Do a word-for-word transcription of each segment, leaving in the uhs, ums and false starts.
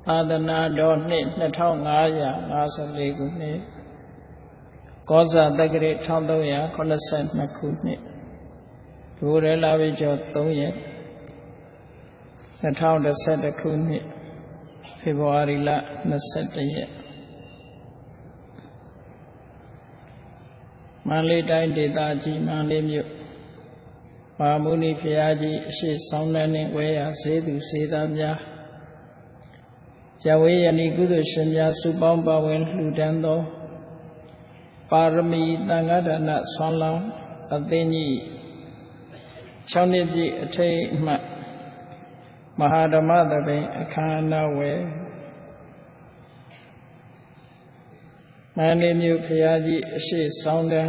သာသနာတော်နှစ်နှစ်ထောင်ငါးရာငါးဆယ်လေးခုနှစ်ကောဇာတက္ကရာတစ်ထောင်သုံးရာခုနှစ်ဆယ်နှစ်ခုနှစ်ဒိုရဲလာပြီကျော်သုံးရက်နှစ်ထောင်တစ်ဆယ်တစ်ခုနှစ်ဖေဖော်ဝါရီလနှစ်ဆယ်တစ်ရက်မန္တလေးတိုင်းဒေသကြီးမန္တလေးမြို့ပါမုနိဘုရားကြီးအရှိဆောင်တဲ့နှင့်ဝဲရဈေးသူဈေးသားများရဝေယနိကုသိုလ်ရှင်များစုပေါင်းပါဝင်လှူဒန်းသောပါရမီသံဃာဒါနဆွမ်းလောင်းအသင်းကြီး၆နှစ်ပြည့်အထိမ်းအမှတ်မဟာဓမ္မသဘင်အခမ်းအနားဝယ်မန္တလေးမြို့ဘုရားကြီးအရှိဆောင်တဲ့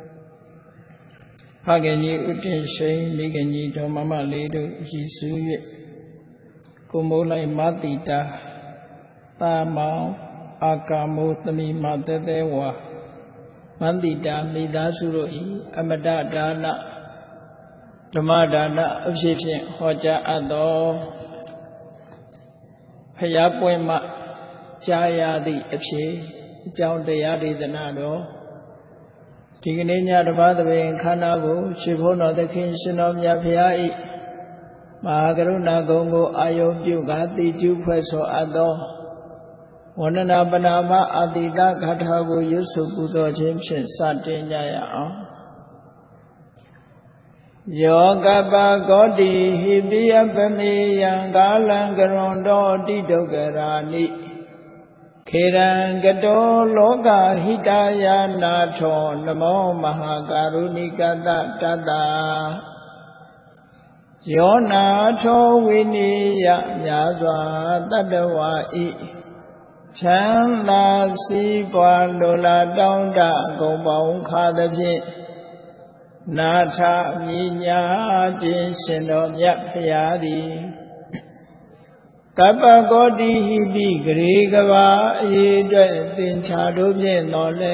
ဖခင်ကြီးဥတ္တိရှိန်မိခင်ကြီးဒေါ်မမလေးတို့ရည်စူး၍ကိုမိုးလိုက်မတိတာသာမောင်အာကာမိုးသမီးမသဲသဲဝါမန္တိတာမိသားစုတို့၏အမတဒါနဓမ္မဒါနအဖြစ်ဖြင့်ဟောကြားအပ်သောဖျားပွဲမှကြားရသည့်အဖြစ်အကြောင်းတရားဒေသနာတော်ဒီကနေ့ညတပါးသဘင်ခန္ဓာကိုရှင်ဘုန်းတော်သခင်ရှင်တော်မြတ်ဖျား၏မဟာကရုဏာဂုဏ်ကိုအာယုပြုကာတိကျုဖွဲ့ဆိုအပ်သောဝန္ဒနာပနာမအာတိတဂါထာကိုရွတ်ဆိုပူဇော်ခြင်းဖြင့်စတင်ကြရအောင်ယောကပကောတိဟိပိယပမေယံကာလံကရွန်တောတိဒုက္ခရာနိခေရံကတောလောကဟိတယာနာထောနမောမဟာကာရုဏိကတတတယောနာထောဝိနိယမြာစွာတတ္တဝါဤချမ်းသာစီးပွားလိုလားတောင်းတဂုံပေါင်းခါသဖြင့်နာထမြညာခြင်းရှင်တော်မြတ်ဖရာသည်ကပ္ပကောတိဟိပိဂရေကဘာအရေးအတွက်သင်္ချာတို့ဖြင့်တော်လဲ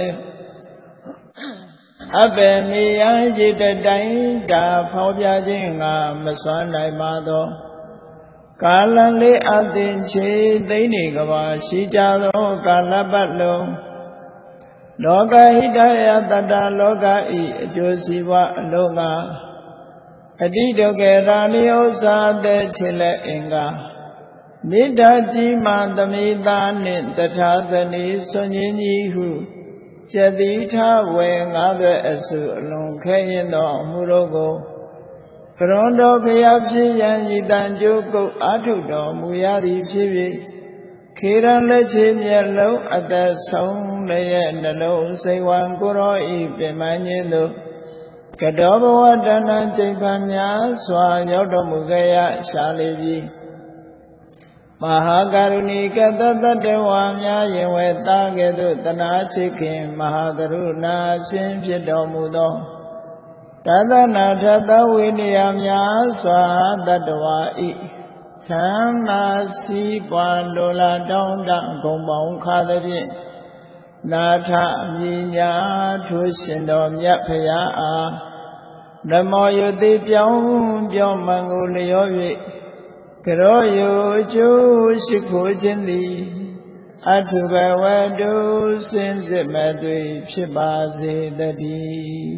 အပေမေယံရေတတိုင်းတာဖော်ပြခြင်းငါမစွမ်းနိုင်ပါသောကာလံလေးအသင်ချေသိမ့်နေကဘာရှိကြသောကာလပတ်လုံးလောကဟိတယတတ္တလောကဤအကျိုးစီးပွားအလုံးကအတိဒုက္ခရာနိဥ္စာတဲ့ချစ်လက်အင်္ဂါမေတ္တာကြီးမှသမိသားနှင့်တထာဇနီဆွန်ကြီးကြီးဟုကျတိထဝေငါးသွဲအစုအလုံးခဲရင်တော်မူတော့ကိုကရွန်တော်ဖျားဖြစ်ရန်ဤတန်ကြိုးကုတ်အာထုတော်မူရသည်ဖြစ်၍ခေရန်လက်ချေမျက်လုံးအသက်ဆုံးလည်းနှလုံးစိတ်ဝံကိုရောဤပင်မခြင်းသို့ကတောဘဝတဏ္ဍကျိပ္ပံများစွာရောက်တော်မူခဲ့ရရှာလေပြီမဟာကရုဏီကတတတ္တဝါများယင်ဝဲသားကဲ့သို့တနာချစ်ခင်မဟာကရုဏာရှင်ဖြစ်တော်မူသောတသနာထသဝိနည်းများစွာတတ္တဝါဤချမ်းသာစီးပွားလိုလားတောင်းတဂုံပေါင်းခါသဖြင့်နာထမြညာထိုရှင်တော်မြတ်ဖရာအားဓမ္မောယတိပြောင်းပြောင်းမှန်ကိုလျော၍ကရောယကျိုးရှိခိုးခြင်းသည်အထုဘဝတုစင်စစ်မသွေဖြစ်ပါစေတည်း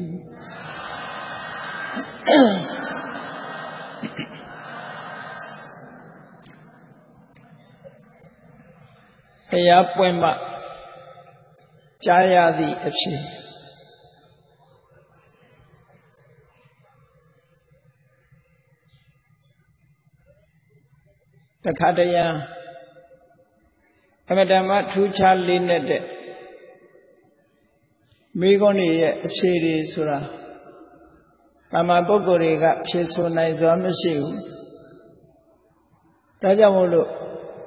ဘုရားပွင့်မှကြားရသည့်အဖြစ်တခါတရံအမတမထူးခြားလေးနဲ့တဲ့မိဂုဏ်ရဲ့အဖြစ်တွေဆိုတာကာမပုဂ္ဂိုလ်တွေကဖြေဆိုနိုင်စွာမရှိဘူးဒါကြောင့်မို့လို့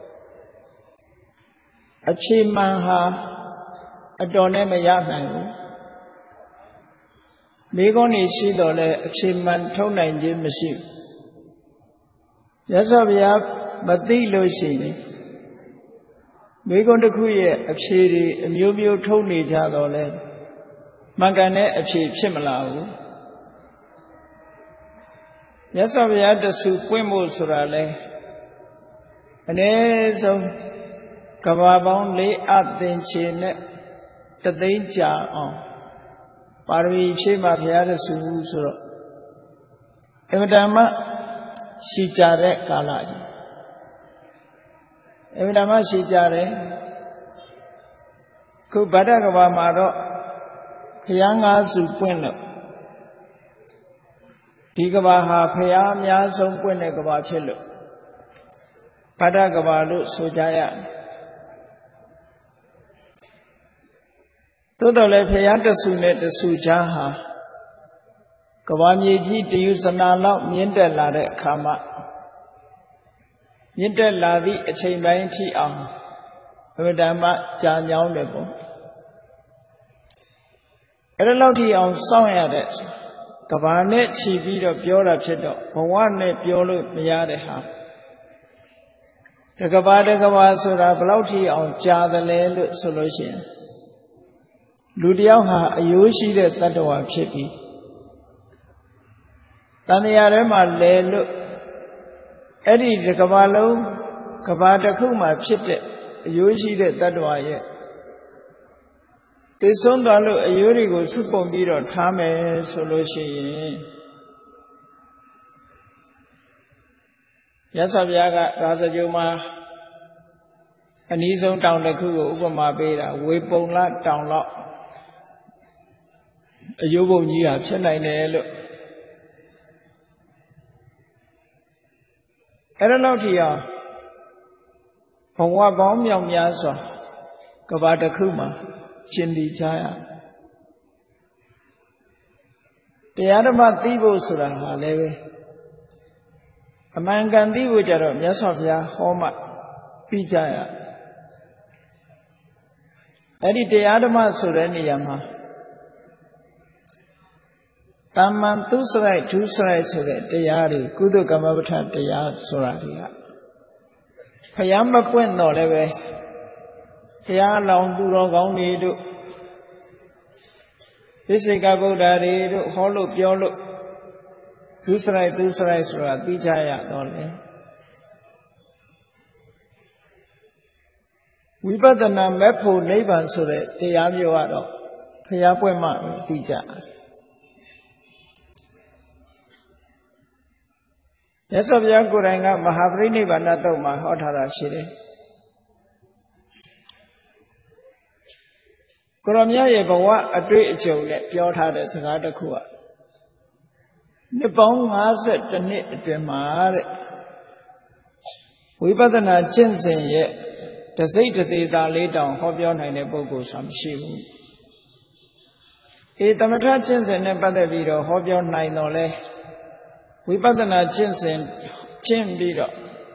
အဖြစ်မှန်ဟာအတော်နဲ့မရနိုင်ဘူးမိဂုဏ်ရှိတော့လဲအဖြစ်မှန်ထုတ်နိုင်ခြင်းမရှိဘူးရသော်ဗျာမသိလို့ရှိရင်မိဂုဏ်တစ်ခုရဲ့အဖြေတွေအမျိုးမျိုးထုတ်နေကြတော့လဲမှန်ကန်တဲ့အဖြေဖြစ်မလာဘူးမြတ်စွာဘုရားတဆူပွင့်ဖို့ဆိုတာလဲအနည်းဆုံးကဘာပေါင်းလေးအသင်္ချေနဲ့တသိန်းကြာအောင်ပါရမီဖြည့်မှဘုရားတဆူဆိုတော့အမတန်မှရှိကြတဲ့ကာလကြီးအမတန်မှရှိကြတယ်ခုဗဒ္ဒကဘာမှာတော့ဘုရားငါးစုပွင့်လို့ဒီကဘာဟာဘုရားအများဆုံးပွင့်တဲ့ကဘာဖြစ်လို့ဗဒ္ဒကဘာလို့ဆိုကြရသို့တော်လည်းဘုရားတဆူနဲ့တဆူချားဟာကဘာမြေကြီးတယူဇနာလောက်မြင့်တက်လာတဲ့အခါမှာမြင့်တက်လာသည့်အချိန်ပိုင်းထိအောင်ဘုဒ္ဓမှာကြာညောင်းတယ်ပေါ့အဲ့ဒါလောက်ထိအောင်စောင့်ရတဲ့ကဘာနဲ့ခြီးပြီးတော့ပြောတာဖြစ်တော့ဘဝနဲ့ပြောလို့မရတဲ့ဟာတကဘာတကဘာဆိုတာဘလောက်ထိအောင်ကြာတယ်လဲလို့ဆိုလို့ရှိရင်လူတယောက်ဟာအယိုးရှိတဲ့တတ္တဝါဖြစ်ပြီးတန်တရားထဲမှာလဲလို့အဲ့ဒီကဘာလုံးကဘာတစ်ခုမှဖြစ်တဲ့အယိုးရှိတဲ့တတ္တဝါရဲ့သိဆုံးသွားလို့အယိုးတွေကိုစုပုံပြီးတော့ထားမယ်ဆိုလို့ရှိရင်ရသော်ဘုရားကရာဇဂိုမှာအနည်းဆုံးတောင်တစ်ခုကိုဥပမာပေးတာဝေပုံလတောင်လောက်အယိုးပုံကြီးဟာဖြစ်နိုင်တယ်လို့အဲ့ဒါလောက်ထိအောင်ဘဝပေါင်းမြောက်များစွာကဘာတစ်ခုမှာရှင်းတည်ကြရတရားဓမ္မသိဖို့ဆိုတာဟာလည်းပဲအမှန်ကန်သိဖို့ကြတော့မြတ်စွာဘုရားဟောမှပြီးကြရအဲ့ဒီတရားဓမ္မဆိုတဲ့နေရာမှာတမ္မန်သူစရိုက်ဒုစရိုက်ဆိုတဲ့တရားတွေကုသကမ္မပဋ္ဌတရားဆိုတာတွေကဘုရားမပွင့်တော့လည်းပဲဘုရားလောင်သူတော်ကောင်းတွေတို့ဝိသေကဗုဒ္ဓတွေတို့ဟောလို့ပြောလို့ဒုစရိုက်ဒုစရိုက်ဆိုတာသိကြရတော့လေဝိပဿနာမဲ့ဖို့နိဗ္ဗာန်ဆိုတဲ့တရားမျိုးကတော့ဘုရားပွင့်မှသိကြမြတ်စွာဘုရားကိုယ်တိုင်ကမဟာပရိနိဗ္ဗာန်တုတ်မှာဟောထားတာရှိတယ်ကိုရောမြတ်ရဲ့ဘဝအတွေ့အကြုံနဲ့ပြောထားတဲ့စကားတစ်ခုကနှစ်ပေါင်း၅၁နှစ်အတွင်းမှာတဲ့ဝိပဿနာကျင့်စဉ်ရဲ့တစိတ်တသေးသားလေးတောင်ဟောပြောနိုင်တဲ့ပုဂ္ဂိုလ်ဆိုမရှိဘူးအေသမထကျင့်စဉ်နဲ့ပတ်သက်ပြီးတော့ဟောပြောနိုင်တော့လဲဝိပဿနာကျင့်စဉ်ကျင့်ပြီးတော့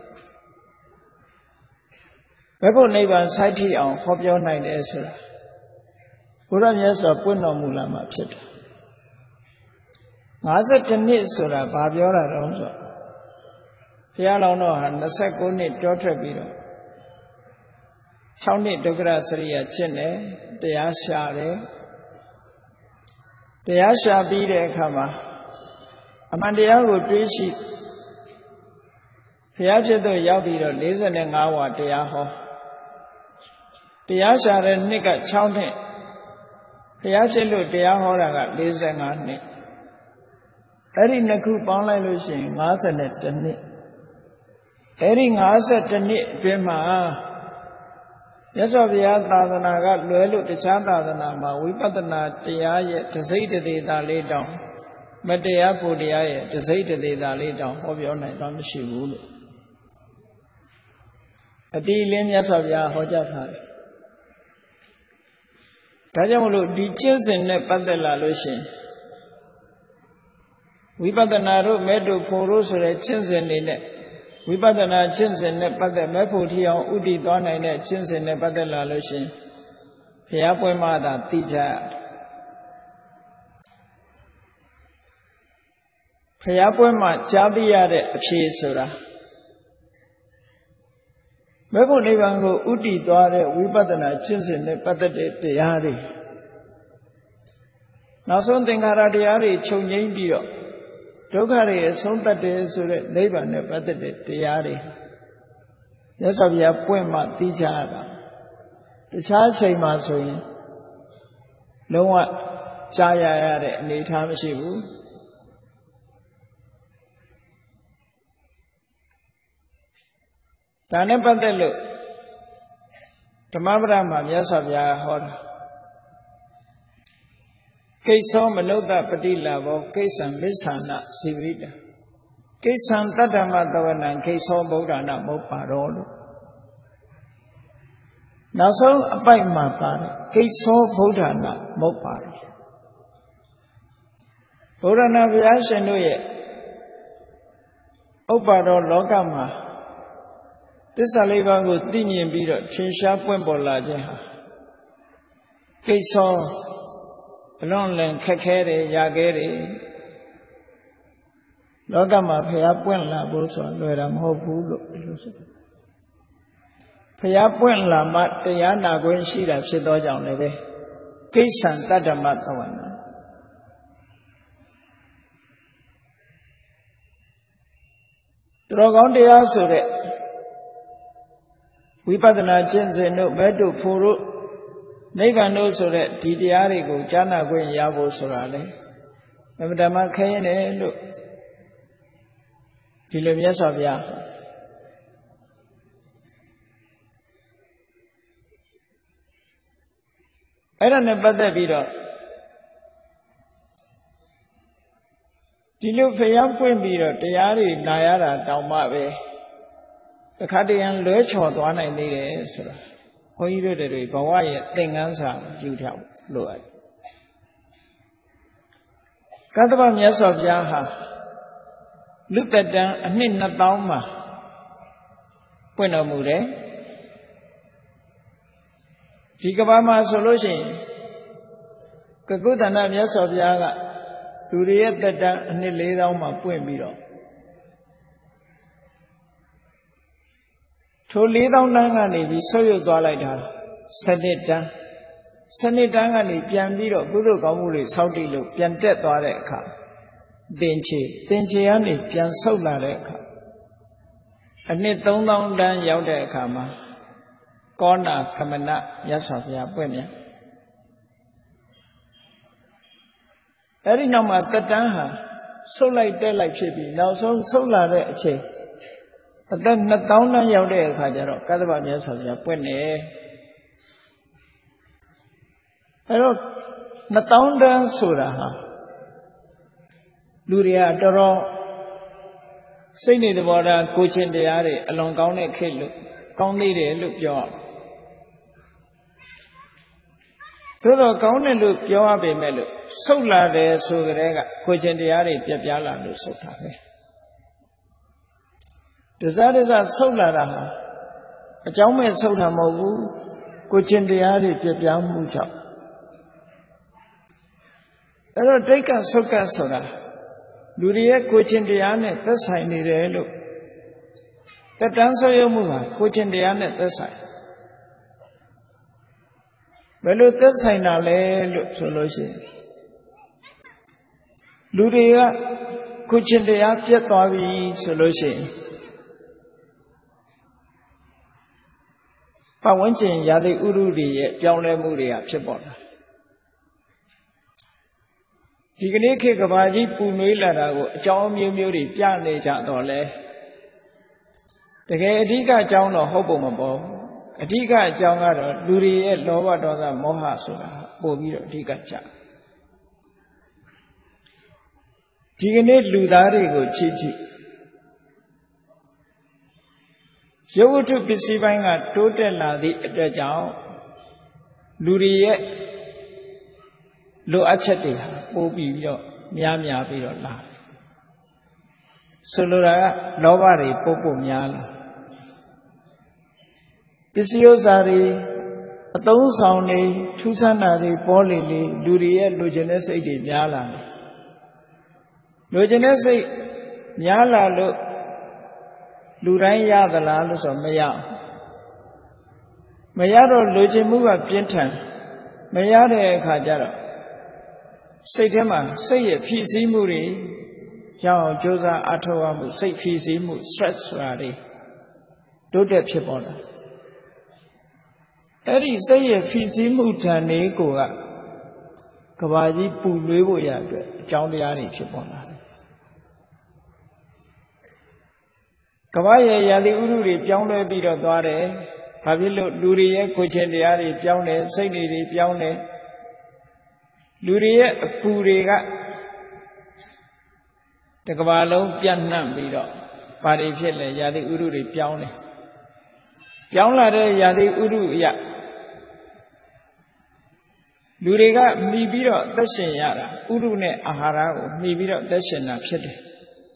ဘယ်ဖို့နိဗ္ဗာန်စိုက်ထိအောင်ဟောပြောနိုင်တယ်ဆိုတာဘုရားမြတ်စွာပွင့်တော်မူလာမှာဖြစ်တယ်၅၁နှစ်ဆိုတာဘာပြောတာတော့ဆိုဘုရားလောင်းတော်ဟာ၂၉နှစ်တောထွက်ပြီးတော့၆နှစ်ဒုက္ခရစရိယကျင့်တယ်တရားရှာတယ်တရားရှာပြီးတဲ့အခါမှာအမှန်တရားကိုတွေးရှိဘုရားဖြစ်သို့ရောက်ပြီးတော့၄၅ဝါတရားဟောတရားရှာတဲ့နှစ်က၆နှစ်ဘုရားဖြစ်လို့တရားဟောတာက၄၅နှစ်အဲ့ဒီနှစ်ခုပေါင်းလိုက်လို့ရှိရင်၅၁နှစ်အဲ့ဒီ၅၁နှစ်အတွင်းမှာမြတ်စွာဘုရားသာသနာကလွယ်လို့တခြားသာသနာမှာဝိပဿနာတရားရဲ့တစိမ့်တသေးတာလေးတောင်မတရားဖို့တရားရဲ့တစိမ့်တသေးတာလေးတောင်ဟောပြောနိုင်တော့မရှိဘူးလို့အတိအလင်းမြတ်စွာဘုရားဟောကြားထားတယ်ဒါကြောင့်မလို့ဒီကျင့်စဉ်နဲ့ပတ်သက်လာလို့ရှိရင်ဝိပဿနာတို့မဲ့တို့ဖို့တို့ဆိုတဲ့ကျင့်စဉ်တွေနဲ့ဝိပဿနာကျင့်စဉ်နဲ့ပတ်သက်မဲ့ဖို့ထီအောင်ဥတည်သွားနိုင်တဲ့ကျင့်စဉ်နဲ့ပတ်သက်လာလို့ရှိရင်ဘုရားပွဲမှာသာသိကြရတယ်ဘုရားပွဲမှာကြားသိရတဲ့အဖြေဆိုတာမဲ့ဖို့နိဗ္ဗာန်ကိုဥတည်သွားတဲ့ဝိပဿနာကျင့်စဉ်နဲ့ပတ်သက်တဲ့တရားတွေနောက်ဆုံးသင်္ခါရတရားတွေချုပ်ငြိမ်းပြီးတော့ဒုက္ခတွေအဆုံးသတ်တယ်ဆိုတဲ့နိဗ္ဗာန်နဲ့ပတ်သက်တဲ့တရားတွေမြတ်စွာဘုရားပွင့်မှသိကြရတာတခြားချိန်မှာဆိုရင်လုံးဝကြားရရတဲ့အနေအထားမရှိဘူးဒါနဲ့ပတ်သက်လို့ဓမ္မပဒမှာမြတ်စွာဘုရားဟောတာကိစ္ဆောမနုဿပတိလာဘောကိစ္ဆံမစ္ဆာနဇိဝရိတကိစ္ဆံတတ္တမတဝနံကိစ္ဆောဗုဒ္ဓနာမုပ္ပါရောလို့နောက်ဆုံးအပိုက်မှာပါတယ်ကိစ္ဆောဗုဒ္ဓနာမုပ္ပါရောဗုဒ္ဓနာဘုရားရှင်တို့ရဲ့ဥပ္ပါရောလောကမှာသစ္စာလေးပါးကိုသိမြင်ပြီးတော့ထင်ရှားပွင့်ပေါ်လာခြင်းဟာကိစ္ဆောအလွန်လင်ခက်ခဲတယ်ရာခဲတယ်လောကမှာဖျားပွင့်လာဖို့ဆိုတာလွယ်တာမဟုတ်ဘူးလို့လို့ဆိုတယ်ဖျားပွင့်လာမှတရားနာခွင့်ရှိတာဖြစ်သောကြောင့်လည်းပဲကိစ္ဆံတတ္တမသဝနာသူတော်ကောင်းတရားဆိုတဲ့ဝိပဿနာကျင့်စဉ်တို့ဘက်တို့ဖို့တို့နိဗ္ဗာန်တို့ဆိုတဲ့ဒီတရားတွေကိုကြားနာခွင့်ရဖို့ဆိုတာလေအမှန်တမ်းခဲရင်တယ်လို့ဒီလိုမြတ်စွာဘုရားအဲ့ဒါနဲ့ပတ်သက်ပြီးတော့ဒီလိုဖျားပွင့်ပြီးတော့တရားတွေနာရတာတောင်မှပဲတစ်ခါတည်းရန်လွဲချော်သွားနိုင်သေးတယ်ဆိုတာဘုန်းကြီးတို့တွေဘဝရဲ့သင်္ကန်းစာယူထားလို့အဲ့ကတ္တဗမြတ်စွာဘုရားဟာလူသက်တမ်းအနှစ်နှစ်သောင်းမှာပွင့်တော်မူတယ်ဒီကမ္ဘာမှာဆိုလို့ရှိရင်ကကုသန္တမြတ်စွာဘုရားကလူတွေရဲ့သက်တမ်းအနှစ်လေးသောင်းမှာပွင့်ပြီးတော့ထိုလေးသောင်းတန်းကနေပြီးဆွတ်ရွတ်သွားလိုက်တာစနစ်တန်းစနစ်တန်းကနေပြန်ပြီးတော့ကုသိုလ်ကောင်းမှုတွေစောင့်တည်လို့ပြန်တက်သွားတဲ့အခါသင်္ချေသင်္ချေကနေပြန်ဆုတ်လာတဲ့အခါအနှစ်သုံးသောင်းတန်းရောက်တဲ့အခါမှာကောဏခမနမြတ်စွာဘုရားပွင့်မြန်အဲ့ဒီနောက်မှာတတန်းဟာဆုတ်လိုက်တက်လိုက်ဖြစ်ပြီးနောက်ဆုံးဆုတ်လာတဲ့အချိန်အသက်နှစ်သောင်းတန်းရောက်တဲ့အခါကျတော့ကတ္တဗမြတ်စွာဘုရားပွင့်နေအဲ့တော့နှစ်သောင်းတန်းဆိုတာဟာလူတွေကတော်တော်စိတ်နေသဘောထားကိုချင်းတရားတွေအလွန်ကောင်းတဲ့ခေတ်လို့ကောင်းသေးတယ်လို့ပြောရသို့တော့ကောင်းတယ်လို့ပြောရပေမဲ့လို့ဆုတ်လာတယ်ဆိုကြတဲ့ကကိုချင်းတရားတွေပြပြလာလို့ဆုတ်တာပဲဒဇဒဇဆုတ်လာတာဟာအကြောင်းမဲ့ဆုတ်တာမဟုတ်ဘူးကိုချင်းတရားတွေပြပြမှုကြောင့်အဲ့တော့ဒိဋ္ဌကဆုတ်ကဆိုတာလူတွေရဲ့ကိုချင်းတရားနဲ့သက်ဆိုင်နေတယ်လို့တတန်းဆွေးရမှုဟာကိုချင်းတရားနဲ့သက်ဆိုင်ဘယ်လိုသက်ဆိုင်တာလဲလို့ဆိုလို့ရှိရင်လူတွေကကိုချင်းတရားပြတ်သွားပြီဆိုလို့ရှိရင်ပတ်ဝန်းကျင်ရာသီဥတုတွေရဲ့ပြောင်းလဲမှုတွေကဖြစ်ပေါ်လာဒီကနေ့ခေတ်ကဘာကြီးပူနွေးလာတာကိုအကြောင်းမျိုးမျိုးတွေပြနေကြတော့လဲတကယ်အဓိကအကြောင်းတော့ဟုတ်ပုံမပေါ်အဓိကအကြောင်းကတော့လူတွေရဲ့လောဘဒေါသမောဟဆိုတာပို့ပြီးတော့အဓိကကြဒီကနေ့လူသားတွေကိုချစ်ချစ်ရုပ်ဝတ္ထုပစ္စည်းပိုင်းကတိုးတက်လာသည့်အတွက်ကြောင့်လူတွေရဲ့လိုအပ်ချက်တွေပို့ပြီးတော့များများပြီးတော့လာဆိုလိုတာကလောဘတွေပို့ပို့များလာပစ္စည်းဥစ္စာတွေအသုံးဆောင်တွေထူးဆန်းတာတွေပေါ်လေလေလူတွေရဲ့လိုချင်တဲ့စိတ်တွေများလာတယ်လိုချင်တဲ့စိတ်များလာလို့လူတိုင်းရသလားလို့ဆိုမရမရတော့လိုချင်မှုကပြင်းထန်မရတဲ့အခါကျတော့စိတ်ထဲမှာစိတ်ရဲ့ဖြည့်ဆည်းမှုတွေကြောင့်ကြိုးစားအထောက်အမှုစိတ်ဖြည့်ဆည်းမှု stress ဆိုတာတွေတိုးတက်ဖြစ်ပေါ်လာအဲ့ဒီစိတ်ရဲ့ဖြစ်စည်းမှုဓာတ်လေးကိုကကဘာကြီးပူနွေးဖို့ရအတွက်အကြောင်းတရားတွေဖြစ်ပေါ်လာတယ်ကဘာရဲ့ရာသီဥတုတွေပြောင်းလဲပြီးတော့သွားတယ်ဘာဖြစ်လို့လူတွေရဲ့ကိုယ်ချင်းတရားတွေပြောင်းတယ်စိတ်တွေပြောင်းတယ်လူတွေရဲ့အပူတွေကတကဘာလုံးပြန့်နှံ့ပြီးတော့ဘာတွေဖြစ်လဲရာသီဥတုတွေပြောင်းတယ်ပြောင်းလာတဲ့ရာသီဥတုအရလူတွေကမှီပြီးတော့သက်ရှင်ရတာဥတုနဲ့အာဟာရကိုမှီပြီးတော့သက်ရှင်တာဖြစ်တယ်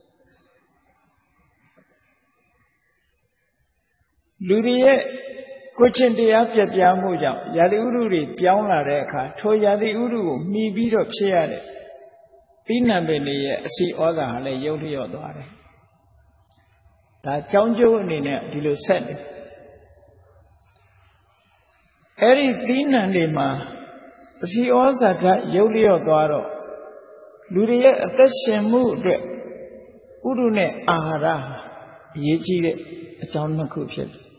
လူတွေရဲ့ကိုယ်ချင်းတရားပြပြမှုကြောင့်ရာသီဥတုတွေပြောင်းလာတဲ့အခါထိုရာသီဥတုကိုမှီပြီးတော့ဖြစ်ရတဲ့ပြီးနံပင်တွေရဲ့အစီဩဇာဟာလည်းရုပ်လျော့သွားတယ်ဒါကြောင်းကျိုးအနေနဲ့ဒီလိုဆက်တယ်အဲ့ဒီသီးနှံတွေမှာအစီဩဇာကရုပ်လျော့သွားတော့လူတွေရဲ့အသက်ရှင်မှုအတွက်ဥဒုနဲ့အာဟာရအရေးကြီးတဲ့အကြောင်းနှစ်ခုဖြစ်တယ်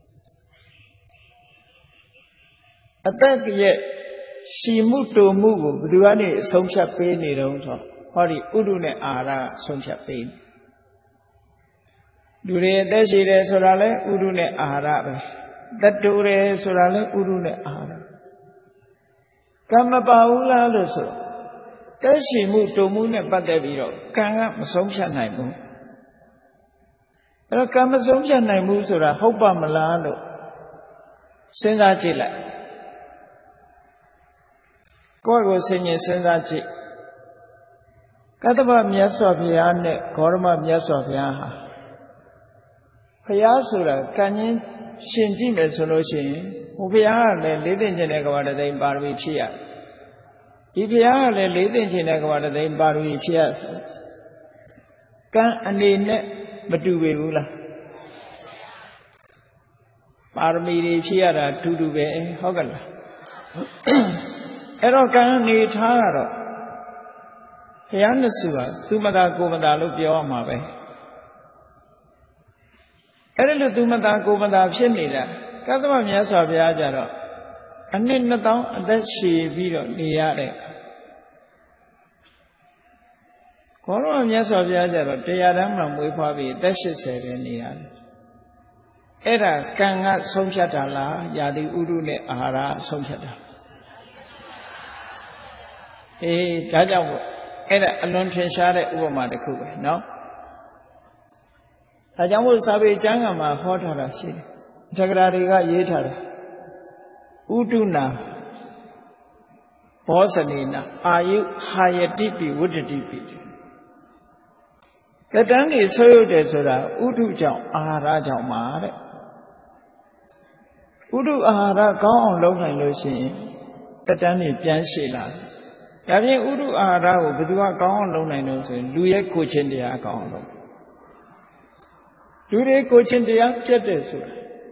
အသက်ရဲ့ရှည်မှုတူမှုကိုဘယ်သူကနေအဆုံးဖြတ်ပေးနေတော့ဆိုဟောဒီဥဒုနဲ့အာဟာရအဆုံးဖြတ်ပေးနေလူတွေအသက်ရှည်တယ်ဆိုတာလဲဥဒုနဲ့အာဟာရပဲသက်တူတယ်ဆိုတာလဲဥဒုနဲ့အာဟာရကံမပါဘူးလားလို့ဆိုသက်ရှိမှုတုံမှုနဲ့ပတ်သက်ပြီးတော့ကံကမဆုံးဖြတ်နိုင်ဘူးအဲ့တော့ကံမဆုံးဖြတ်နိုင်ဘူးဆိုတာဟုတ်ပါမလားလို့စဉ်းစားကြည့်လိုက်ကိုယ့်ကိုယ်ဆင်ញင်စဉ်းစားကြည့်ကတ္တဗမြတ်စွာဘုရားနဲ့ဂေါရမမြတ်စွာဘုရားဟာဘုရားဆိုတာကံချင်းရှင်ကြည့်မယ်ဆိုလို့ရှိရင်ဟိုဘုရားကလည်းလေးသိမ့်ခြင်းတဲ့ကဘာတသိမ့်ပါရမီဖြစ်ရဒီဘုရားကလည်းလေးသိမ့်ခြင်းတဲ့ကဘာတသိမ့်ပါရမီဖြစ်ရဆိုကံအနေနဲ့မတူပေဘူးလားပါရမီတွေဖြစ်ရတာတူတူပဲဟုတ်ကလားအဲ့တော့ကံအနေထားကတော့ဘုရားနှစ်ဆူကသူမသာကိုမသာလို့ပြောရမှာပဲအဲ့ဒါလို့သူမသာကိုမသာဖြစ်နေတာကတ္တဗမြတ်စွာဘုရားကြတော့အနှစ်နှစ်သောင်းအသက်ရှည်ပြီးတော့နေရတဲ့ခေါ်တော့မြတ်စွာဘုရားကြတော့တရားဓမ္မမွေးဖွားပြီးအသက်ရှစ်ဆယ်ပဲနေရတယ်အဲ့ဒါကံကဆုံးဖြတ်တာလားယာတိဥဒုနဲ့အာဟာရဆုံးဖြတ်တာအေးဒါကြောင့်အဲ့ဒါအလွန်ထင်ရှားတဲ့ဥပမာတစ်ခုပဲเนาะဒါကြောင့်မို့စာပေကျမ်းဂန်မှာဟောထားတာရှိတယ်။တက္ကရာတွေကရေးထားတယ်။ဥတုနာဘောဇနေနာအာယုဟာယတိပိဝတ္တတိပိကတန်းနေဆွေးရုပ်တယ်ဆိုတာဥတုကြောင့်အာဟာရကြောင့်ပါတဲ့။ဥတုအာဟာရကောင်းအောင်လုပ်နိုင်လို့ရှိရင်ကတန်းနေပြန်ရှည်လာတယ်။ဒါပြင်ဥတုအာဟာရကိုဘယ်သူကကောင်းအောင်လုပ်နိုင်လို့ဆိုရင်လူရဲ့ကိုယ်ချင်းတရားကောင်းအောင်လုပ်လူတွေကိုချင်းတရားပြတ်တယ်ဆိုတာ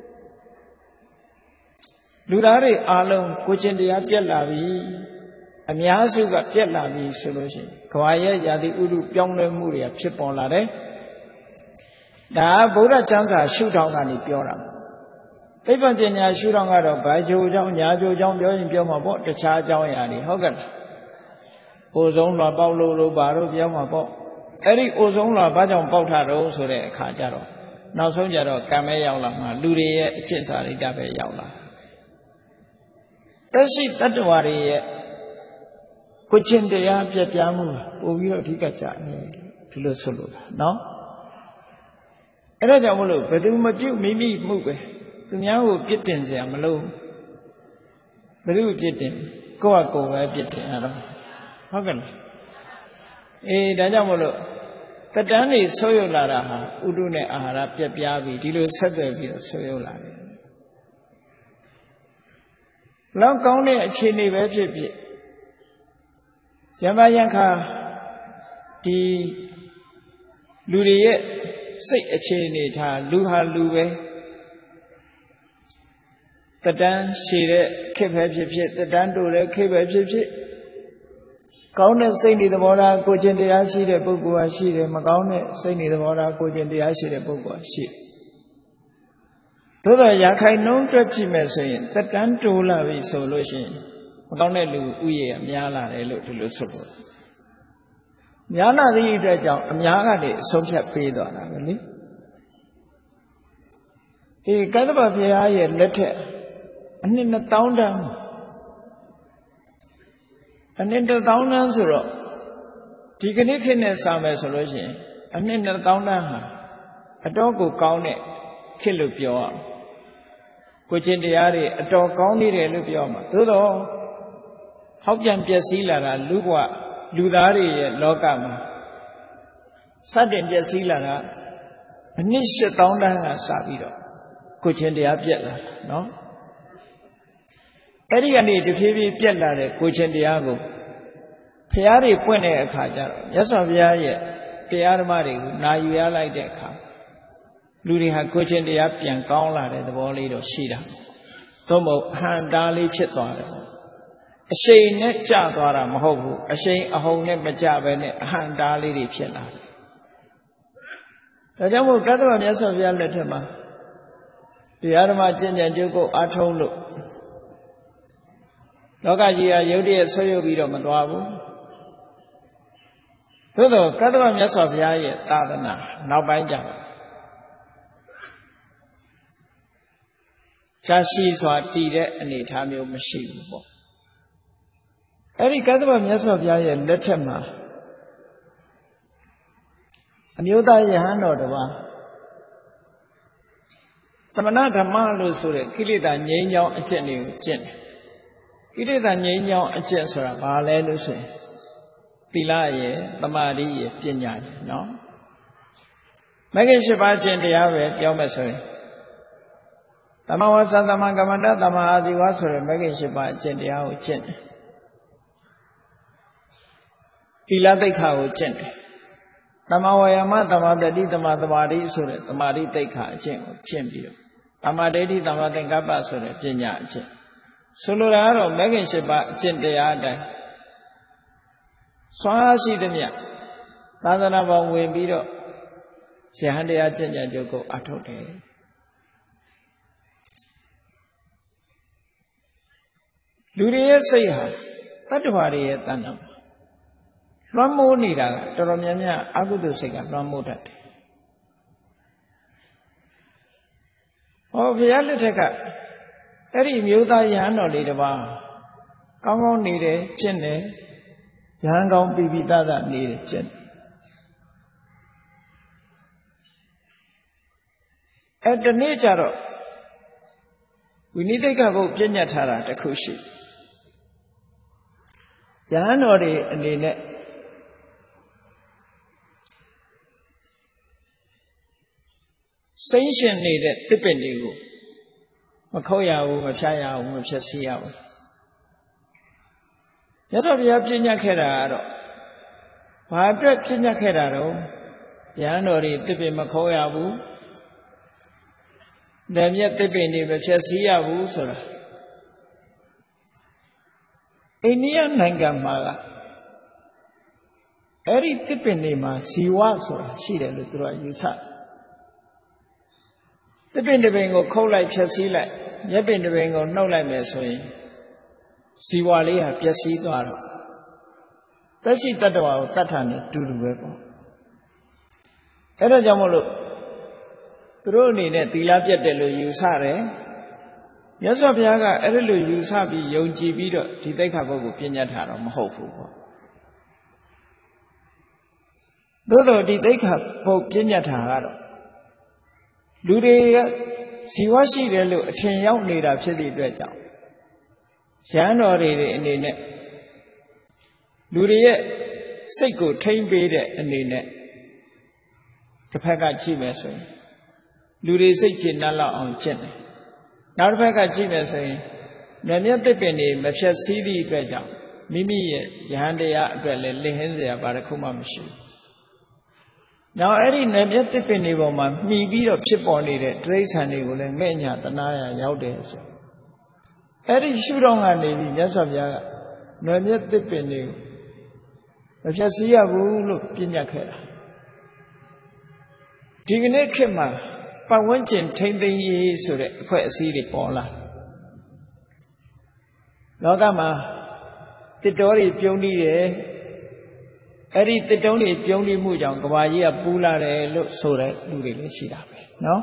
လူသားတွေအားလုံးကိုချင်းတရားပြတ်လာပြီအများစုကပြတ်လာပြီဆိုလို့ရှိရင်ကဘာရဲ့ယာတိဥဒုပြောင်းလဲမှုတွေဖြစ်ပေါ်လာတယ်ဒါဗုဒ္ဓကျမ်းစာရှုထောင့်ကနေပြောတာသိပ္ပံပညာရှုထောင့်ကတော့ဘာကြိုးကြောင့်ညာကြိုးကြောင့်ပြောရင်ပြောမှာပေါ့တခြားအကြောင်းအရာတွေဟုတ်ကဲ့လားအိုဆုံးလွှာပေါက်လို့လို့ဘာလို့ပြောမှာပေါ့အဲ့ဒီအိုဆုံးလွှာဘာကြောင့်ပေါက်တာတော့ဆိုတဲ့အခါကျတော့နောက်ဆုံးကြတော့ကံမဲရောက်လာမှလူတွေရဲ့အကျင့်စာရိတ္တပဲရောက်လာသက်ရှိတတ္တဝါတွေရဲ့ကိုချင်းတရားပြပြမှုပို့ပြီးတော့အဓိကကြနေဒီလိုဆိုလို့နော်အဲ့ဒါကြောင့်မလို့ဘယ်သူမပြုတ်မိမိမှုပဲသူများကိုပြစ်တင်စရာမလိုဘယ်သူပြစ်တင်ကိုယ့်ဟာကိုယ်ပဲပြစ်တင်ရတော့ဟုတ်ကဲ့လားအေးဒါကြောင့်မလို့တတန်းနေဆွေးရုပ်လာတာဟာဥဒုနဲ့အာဟာရပြက်ပြားပြီးဒီလိုဆက်သွယ်ပြီးတော့ဆွေးရုပ်လာတယ်လောက်ကောင်းတဲ့အခြေအနေပဲဖြစ်ဖြစ်ယမယံခါဒီလူတွေရဲ့စိတ်အခြေအနေထားလူဟာလူပဲတတန်းရှည်တဲ့ခေတ်ပဲဖြစ်ဖြစ်တတန်းတိုတဲ့ခေတ်ပဲဖြစ်ဖြစ်ကောင်းတဲ့စိတ်နေသဘောထားကိုကျင့်တရားရှိတဲ့ပုဂ္ဂိုလ်ဟာရှိတယ်မကောင်းတဲ့စိတ်နေသဘောထားကိုကျင့်တရားရှိတဲ့ပုဂ္ဂိုလ်ဟာရှိတယ်သို့တော့ရခိုင်နှုန်းတွက်ကြည့်မယ်ဆိုရင်တက်တန်းတိုးလာပြီဆိုလို့ရှိရင်မကောင်းတဲ့လူဥယျာဉ်များလာတယ်လို့ဒီလိုဆိုလို့များလာသည့်အတွက်ကြောင့်အများကနေအဆုံးဖြတ်ပေးသွားတာပဲလေအေးကသဗ္ဗဘုရားရဲ့လက်ထက်အနှစ်နှစ်သောင်းတန်းအနှစ်တစ်သောင်းတန်းဆိုတော့ဒီကနေ့ခေတ်နဲ့စာမယ်ဆိုလို့ရှိရင်အနှစ်နှစ်သောင်းတန်းဟာအတော်ကိုကောင်းတဲ့ခေတ်လို့ပြောရအောင်ကိုချင်းတရားတွေအတော်ကောင်းနေတယ်လို့ပြောမှာသို့တော့ဟောက်ပြန်ပျက်စီးလာတာလူ့ဘဝလူသားတွေရဲ့လောကမှာစတင်ပျက်စီးလာတာအနှစ်ရှစ်သောင်းတန်းကစပြီးတော့ကိုချင်းတရားပြက်လာတာနော်အဲ့ဒီကနေတဖြည်းဖြည်းပြက်လာတဲ့ကိုချင်းတရားကိုဘုရားတွေပွင့်တဲ့အခါကျတော့မြတ်စွာဘုရားရဲ့တရားဓမ္မတွေကိုနာယူရလိုက်တဲ့အခါလူတွေဟာကိုချင်းတရားပြန်ကောင်းလာတဲ့သဘောလေးတော့ရှိတာသို့မဟုတ်အဟံတားလေးဖြစ်သွားတယ်အရှိန်နဲ့ကျသွားတာမဟုတ်ဘူးအရှိန်အဟုန်နဲ့မကျပဲနဲ့အဟံတားလေးတွေဖြစ်လာတယ်ဒါကြောင့်မို့ကတ္တဗမြတ်စွာဘုရားလက်ထက်မှာတရားဓမ္မကျင့်ကြံကြိုးကိုအားထုတ်လို့လောကကြီးဟာယုတ်တည်းဆွေးရုပ်ပြီးတော့မသွားဘူးသို့သောကတ္တဗမြတ်စွာဘုရားရဲ့သာသနာနောက်ပိုင်းကျတော့ရှားရှိစွာတည်တဲ့အနေအထားမျိုးမရှိဘူးပေါ့အဲ့ဒီကတ္တဗမြတ်စွာဘုရားရဲ့လက်ထက်မှာအမျိုးသားယဟန်တော်တစ်ပါးသမဏဓမ္မလို့ဆိုတဲ့ကိလေသာငြိမ်းချောင်းအကျင့်တွေကိုကျင့်တယ်ကိလေသာငြိမ်းချောင်းအကျင့်ဆိုတာဘာလဲလို့ဆိုရင်သီလရဲ့သမာဓိရဲ့ပညာရဲ့နော်မဂ္ဂင်၈ပါးကျင့်တရားပဲပြောမယ်ဆိုရင်သမဝါစာသမကမ္မန္တသမအာဇီဝဆိုတဲ့မဂ္ဂင်၈ပါးအကျင့်တရားကိုကျင့်တယ်သီလသိက္ခာကိုကျင့်တယ်သမဝါယာမသမတတိသမသမာဓိဆိုတဲ့သမာဓိသိက္ခာအကျင့်ကိုကျင့်ပြီးတော့သမဒိဋ္ဌိသမသင်္ကပ္ပဆိုတဲ့ပညာအကျင့်ဆိုလိုတာကတော့မဂ္ဂင်၈ပါးအကျင့်တရားအတိုင်းစွမ်းအားရှိသမျှသာသနာ့ဘောင်ဝင်ပြီးတော့ဇဟန်တရားကျင့်ကြံကြိုးကိုအထုတ်တယ်လူတွေရဲ့စိတ်ဟာတတ္တဝါတွေရဲ့တဏ္ဍာလွှမ်းမိုးနေတာကတော်တော်များများအကုသိုလ်စိတ်ကလွှမ်းမိုးတတ်တယ်ဟောဘုရားလက်ထက်ကအဲ့ဒီမျိုးသားယဟန်တော်လေးတစ်ပါးကောင်းကောင်းနေတယ်ကျင့်တယ်ယဟန်ကောင်းပြီးပြီးသားသားနေတယ်ကျင့်တယ်အဲ့ဒီနေ့ကျတော့ဝိနည်းသိက္ခာပုဒ်ပြညတ်ထားတာတစ်ခုရှိယဟန်တော်တွေအနေနဲ့စိမ့်ရှင်နေတဲ့တစ်ပင်တွေကိုမခုတ်ရဘူးမဖြတ်ရဘူးမဖြတ်စီရဘူးမြတ်စွာဘုရားပြညတ်ခဲ့တာကတော့ဘာအတွက်ပြညတ်ခဲ့တာတော့ယဟန်တော်တွေတစ်ပင်မခုတ်ရဘူးဓမ္မရဲ့တစ်ပင်တွေမဖြတ်စီရဘူးဆိုတာအိန္ဒိယနိုင်ငံမှာကအဲ့ဒီတစ်ပင်တွေမှာဇီဝဆိုတာရှိတယ်လို့သူတို့ယူဆတစ်ပင်တစ်ပင်ကိုခုတ်လိုက်ဖြတ်စည်းလိုက်မြက်ပင်တစ်ပင်ကိုနှုတ်လိုက်မယ်ဆိုရင်ဇီဝလေးဟာပျက်စီးသွားတော့သက်ရှိတတ္တဝါကိုတတ်တာနဲ့တူတူပဲပေါ့အဲ့ဒါကြောင့်မို့လို့သူတို့အနေနဲ့သီလပြတ်တယ်လို့ယူဆတယ်မြတ်စွာဘုရားကအဲ့ဒါလိုယူဆပြီးယုံကြည်ပြီးတော့ဒီသိက္ခာပုဒ်ကိုပြညတ်ထားတော့မဟုတ်ဘူးပေါ့သို့တော့ဒီသိက္ခာပုဒ်ပြညတ်ထားကတော့လူတွေကဇီဝရှိတယ်လို့အထင်ရောက်နေတာဖြစ်သည့်အတွက်ကြောင့်ရဟန်းတော်တွေအနေနဲ့လူတွေရဲ့စိတ်ကိုထိမ့်ပေးတဲ့အနေနဲ့တစ်ဖက်ကကြည့်မယ်ဆိုရင်လူတွေစိတ်ချနှက်လောက်အောင်ကျင့်တယ်နောက်တစ်ဖက်ကကြည့်မယ်ဆိုရင်မြတ်မြတ်သစ်ပင်တွေမဖြတ်စည်းသည့်အတွက်ကြောင့်မိမိရဲ့ယဟန်တရားအတွက်လည်းလင်ဟင်းစရာဘာတစ်ခုမှမရှိဘူးနောက်အဲ့ဒီနယ်မြတ်သစ်ပင်တွေပေါ်မှာမှီပြီးတော့ဖြစ်ပေါ်နေတဲ့တိရစ္ဆာန်တွေကိုလည်းမဲ့ညာတနာရရောက်တယ်ဆိုအဲ့ဒီရှုထောင့်ကနေပြီးမြတ်စွာဘုရားကနယ်မြတ်သစ်ပင်တွေကိုမဖြတ်စည်းရဘူးလို့ပြညတ်ခဲ့တာဒီကနေ့ခေတ်မှာပတ်ဝန်းကျင်ထိမ့်သိမ်းရေးဆိုတဲ့အဖွဲ့အစည်းတွေပေါ်လာလောကမှာတစ်တော်တွေပြုံးနေတယ်အဲ့ဒီတစ်တုံးတွေပြုံးနေမှုကြောင့်ကဘာကြီးကပူလာတယ်လို့ဆိုတဲ့လူတွေလည်းရှိတာပဲနော်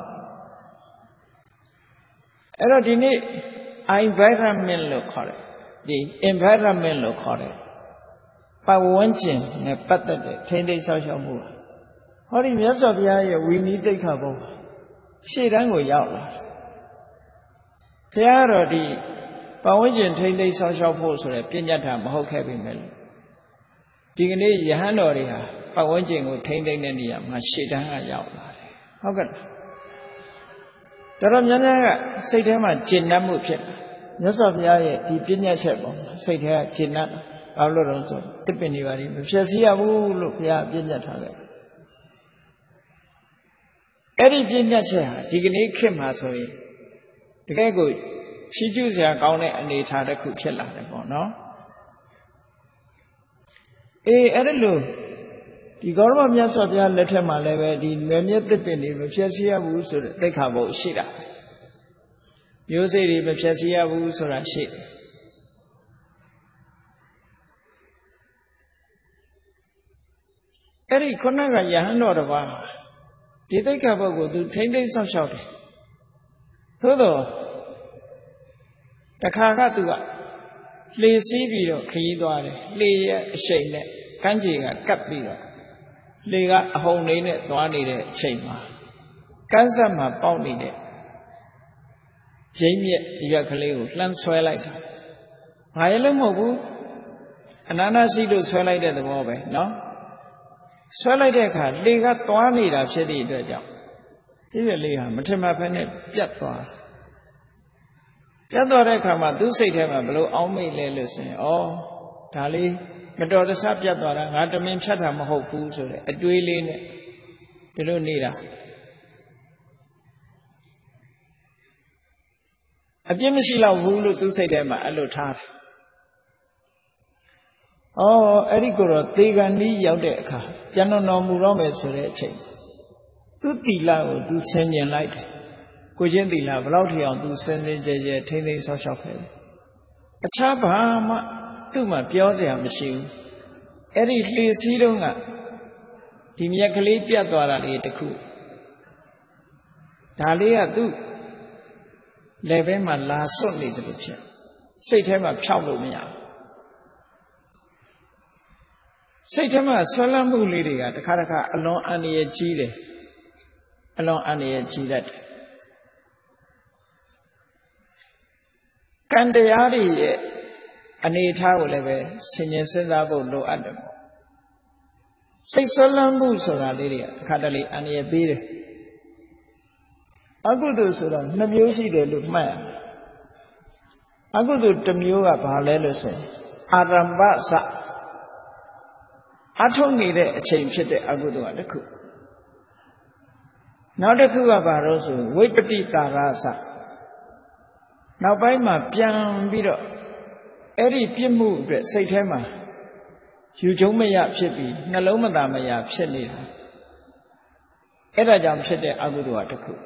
အဲ့တော့ဒီနေ့ environment လို့ခေါ်တယ်ဒီ environment လို့ခေါ်တယ်ပတ်ဝန်းကျင်နဲ့ပတ်သက်တဲ့ထိန်းသိမ်းဆောက်ရှောက်မှုဟောဒီမြတ်စွာဘုရားရဲ့ဝိနည်းသိက္ခာပုဒ်ရှေ့တန်းကိုရောက်လာတယ်ဘုရားတော်ဒီပတ်ဝန်းကျင်ထိန်းသိမ်းဆောက်ရှောက်ဖို့ဆိုတဲ့ပြညတ်တာမဟုတ်ခဲ့ပြီမဲ့ဒီကနေ့ယဟန်တော်တွေဟာပတ်ဝန်းကျင်ကိုထိန်းသိမ်းတဲ့နေရာမှာရှေ့တန်းကရောက်လာတယ်ဟုတ်ကဲ့တော်တော်များများကစိတ်ထဲမှာကျဉ်တ်မှုဖြစ်လာမြတ်စွာဘုရားရဲ့ဒီပြညတ်ချက်ပေါ်မှာစိတ်ထဲကကျဉ်တ်ဘာလို့လဲဆိုတစ်ပင်နေပါလိမ့်မဖြစ်စီရဘူးလို့ဘုရားပြညတ်ထားတယ်အဲ့ဒီပြညတ်ချက်ဟာဒီကနေ့ခေတ်မှာဆိုရင်တကယ်ကိုချီးကျူးစရာကောင်းတဲ့အနေအထားတစ်ခုဖြစ်လာတယ်ပေါ့နော်အေးအဲ့ဒါလို့ဒီဂေါရမမြတ်စွာဘုရားလက်ထက်မှာလည်းပဲဒီရွယ်မြက်တစ်ပင်တွေမဖြစ်စီရဘူးဆိုတဲ့သိက္ခာပုဒ်ရှိတာမျိုးစိတ်တွေမဖြစ်စီရဘူးဆိုတာရှိတယ်အဲ့ဒီခုနကယဟန်တော်တစ်ပါးဒီသိက္ခာပုဒ်ကိုသူထိမ့်သိမ့်ဆောက်ရှောက်တယ်သို့တော့တခါကသူကလှေစီးပြီးတော့ခရီးသွားတယ်လှေရဲ့အရှိန်နဲ့ကမ်းခြေကကပ်ပြီးတော့လှေကအဟုန်လေးနဲ့သွားနေတဲ့အချိန်မှာကမ်းဆက်မှာပေါက်နေတဲ့ရင်းမြက်ရွက်ကလေးကိုလှမ်းဆွဲလိုက်တာဘာရလို့မဟုတ်ဘူးအနန္တရှိလို့ဆွဲလိုက်တဲ့သဘောပဲနော်ဆွဲလိုက်တဲ့အခါလှေကသွားနေတာဖြစ်သည့်အတွက်ကြောင့်ဒီရလေးဟာမထင်မှတ်ဖက်နဲ့ပြတ်သွားပြတ်သွားတဲ့အခါမှာသူ့စိတ်ထဲမှာဘလို့အောင်းမိတ်လဲလို့ဆိုရင်ဩဒါလေးမတော်တဆပြတ်သွားတာငါတမင်ဖြတ်တာမဟုတ်ဘူးဆိုတဲ့အတွေးလေးနဲ့ဒီလိုနေတာအပြစ်မရှိတော့ဘူးလို့သူ့စိတ်ထဲမှာအဲ့လိုထားတယ်ဩအဲ့ဒီကိုတော့သေကံဤရောက်တဲ့အခါပြန်တော်မူတော့မယ်ဆိုတဲ့အချိန်သူ့တီလာကိုသူဆင်ញင်လိုက်တယ်ကိုချင်းတီလာဘယ်လောက်ထီအောင်သူစင်စင်ကြဲကြဲထိမ့်သိမ်းဆောက်ရှောက်ခဲ့တယ်အခြားဘာမှသူ့မှာပြောစရာမရှိဘူးအဲ့ဒီလှေစီးတုံးကဒီမြက်ကလေးပြတ်သွားတာလေးတခုဒါလေးကသူ့လက်ထဲမှာလာစွတ်နေတယ်လို့ဖြစ်စိတ်ထဲမှာဖြောက်လို့မရဘူးစိတ်ထဲမှာဆွဲလန်းမှုလေးတွေကတခါတခါအလွန်အန္တရာယ်ကြီးတယ်အလွန်အန္တရာယ်ကြီးတတ်တယ်ကံတရားတွေရဲ့အနေအထားကိုလည်းပဲဆင်ញင်စဉ်းစားဖို့လိုအပ်တယ်ပေါ့စိတ်ဆွဲလန်းမှုဆိုတာလေးတွေကတခါတလေအန္တရာယ်ပေးတယ်အကုသိုလ်ဆိုတာနှစ်မျိုးရှိတယ်လို့မှတ်ရမယ်အကုသိုလ်တစ်မျိုးကဘာလဲလို့ဆိုရင်အာရမ္ပစအထုံးနေတဲ့အချိန်ဖြစ်တဲ့အကုသိုလ်ကတစ်ခုနောက်တစ်ခုကဘာလို့ဆိုဝိပတိကာရစနောက်ပိုင်းမှာပြန်ပြီးတော့အဲ့ဒီပြစ်မှုအတွက်စိတ်ထဲမှာယူကျုံမရဖြစ်ပြီးနှလုံးမသာမရဖြစ်နေတာအဲ့ဒါကြောင့်ဖြစ်တဲ့အကုသိုလ်ကတစ်ခု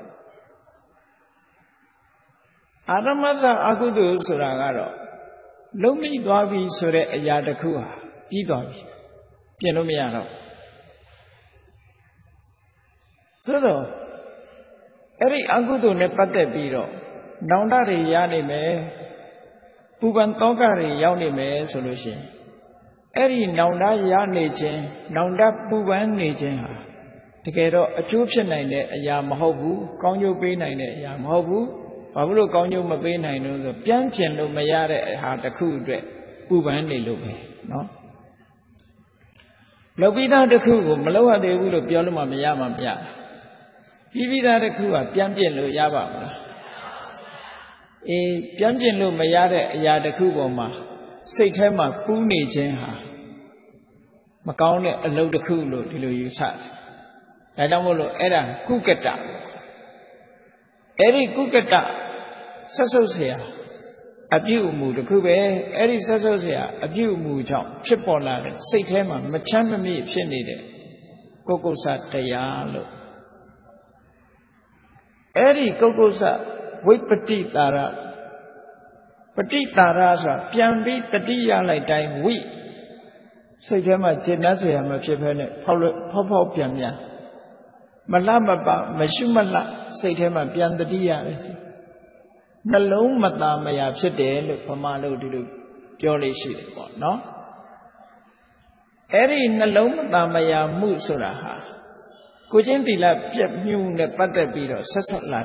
အာရမစအကုသိုလ်ဆိုတာကတော့လုံးမိသွားပြီဆိုတဲ့အရာတစ်ခုဟာပြီးသွားပြီပြင်လို့မရတော့သို့တော့အဲ့ဒီအကုသိုလ်နဲ့ပတ်သက်ပြီးတော့နောင်တတွေရနေမယ်ပူပန်တောကတွေရောက်နေမယ်ဆိုလို့ရှိရင်အဲ့ဒီနောင်တရနေခြင်းနောင်တပူပန်နေခြင်းဟာတကယ်တော့အကျိုးဖြစ်နိုင်တဲ့အရာမဟုတ်ဘူးကောင်းကျိုးပေးနိုင်တဲ့အရာမဟုတ်ဘူးဘာဖြစ်လို့ကောင်းကျိုးမပေးနိုင်လို့ဆိုပြန်ကျင်လို့မရတဲ့ဟာတစ်ခုအတွက်ပူပန်နေလို့ပဲနော်လောက်ပြီးသားတစ်ခုကိုမလောက်ရသေးဘူးလို့ပြောလို့မှမရမှမရပြီးပြီးသားတစ်ခုကပြန်ပြင်လို့ရပါမလားအေးပြန်ပြင်လို့မရတဲ့အရာတစ်ခုပေါ်မှာစိတ်ထဲမှာပူးနေခြင်းဟာမကောင်းတဲ့အလုပ်တစ်ခုလို့ဒီလိုယူဆတယ်ဒါကြောင့်မို့လို့အဲ့ဒါကုကတအဲ့ဒီကုကတဆက်ဆုပ်เสียအပြုအမူတစ်ခုပဲအဲ့ဒီဆက်ဆုပ်เสียအပြုအမူကြောင့်ဖြစ်ပေါ်လာတဲ့စိတ်ထဲမှာမချမ်းမမြေ့ဖြစ်နေတဲ့ကိုယ်ကုသတရားလို့ Eri Kokosa Wipati Tara Pati Tara sa Piambi Tatiya like time we say Jama Jenazia Machipene Papa Piamia Malama Mashumala say Jama Pian the Dia Nalum Mata Maya Sede Pamalo do Jolly shit no Eri Nalum Maya Musuraha Kujintila Piap New Nepatapiro Sasala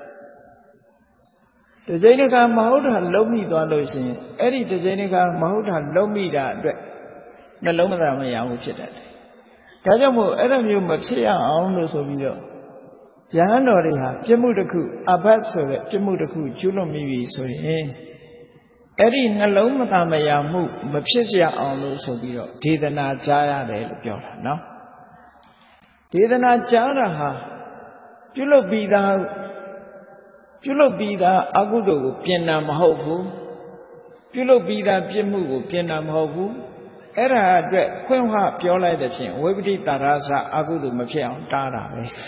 The Zenica Mahoda Lomi Dolosin, Eddie the Zenica Mahoda Lomi that Naloma Maya Uchet. Kajamu Edamu Matia on the Sovio. Janoriha, Jamutaku, Abatso, Jamutaku, Julomi, so eh. Eddie Naloma Maya Mu, Mapsia on the Sovio, Tidana Jaya del Piora, no? Tidana Jaraha, Julo be the Julo be the Agudo, Pienam Hobu, Julo be the Piemu, Pienam Hobu, Era Dre, Quenha, Piola the Chin, Webdi Tarasa, Agudu Mapian, Tara.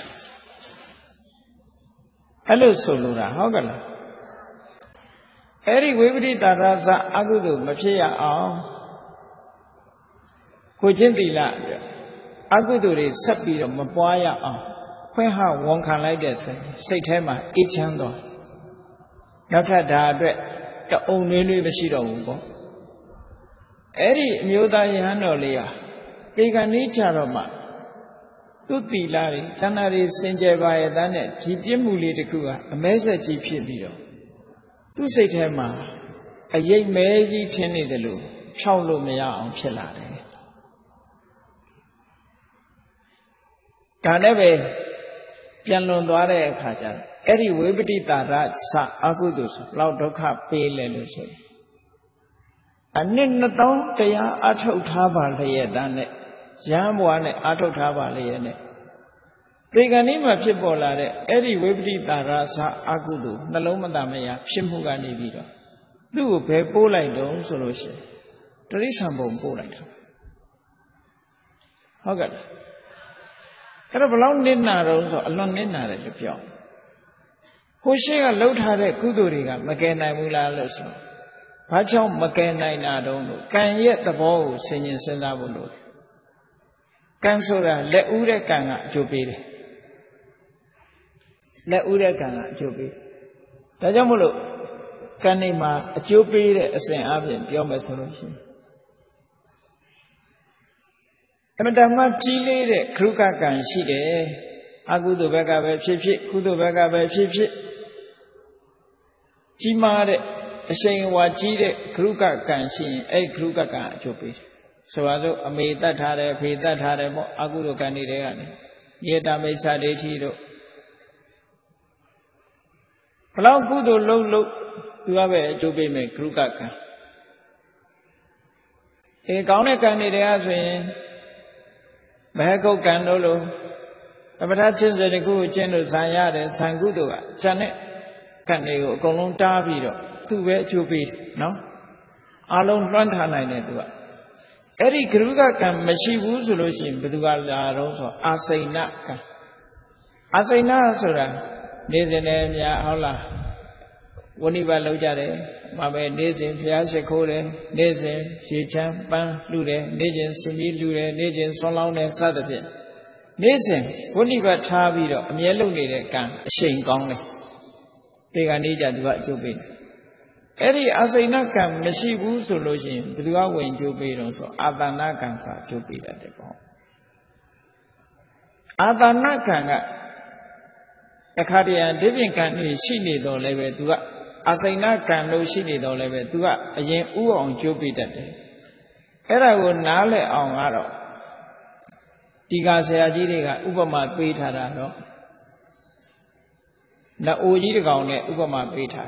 Hello, Solura, Hogala. Eri Webdi Tarasa, Agudu Mapia, Kujindila, Agudu is Sapi of Mapoya. When how one can like that, say Tema, each handle. Not that the only machine of Eri Muda Yanolia, they can each other. Tutti Lari, Tanari Senjava Dane, Kipimuli de Kua, a measure G P video. To say Tema, a ye meji tenny the loo, Chaulo mea on Pilare. Caneve. Pianon Dore Kaja, Eri Webiti Tarat Sa Agudus, Laudoka Pele Lucy. And in the town, they are Ato Taba Layadane, Jamwane Ato Taba Layane. They can name a people at Eri Webiti Tarasa Agudu, Nalomadamea, Shimhugani Vido. Do pay Polaido solution. There is some bone Polaido. How good? There are long dinner also, a long dinner at the pion. Who say a load had a Kuduriga, Makena Mula Lesso. Pachon Makena Nadono, can yet the ball singing Senabolo. Cansora, let Ure Kanga Jubili. Let Ure Kanga Jubi. Tajamulo, Kanima, a Jubi, a Saint Avian, your methodology. Madama Chile, Kruka can see there. Agudu Vega by Pipi, Kudu Vega by Pipi. Chimare, saying what Chile, Kruka can see, a Kruka can chopi. So as I made that had a pay that had a Agudu candidate. Yet I may say it here. Allow good or low low to have a chopi make Kruka can. A counter candidate saying, Mahako Candolo, Abatachins and a good general Sayad and Sangudo, Janet Cannego, Colon Tavido, two way to beat, no? Alone front Hanai. Eri Kruga can Mashibu solution, but you are also Asainaka. Asaina Sura, Nezanemia Hola, Woniva Lojare, Mabe Nezin, Fiasecole, Nezin, Chichan, Ban, Lude, Nezin, Simi Lude, Nezin, Solon and Saturday. Nezin, Woniva Tavido, Mielo Nede can, Shane Gongly. They are needed what you be. Eri Asaina can Mashibu solution, but you are when you be also Adana can to be at the ball. Adana can. Akadian living can be silly though level to Asaina can no silly though level to a yen u on Jupiter. Era would nale on Aro. Tiga Sayajiriga, Ubama Beta. Na Ujigone, Ubama Beta.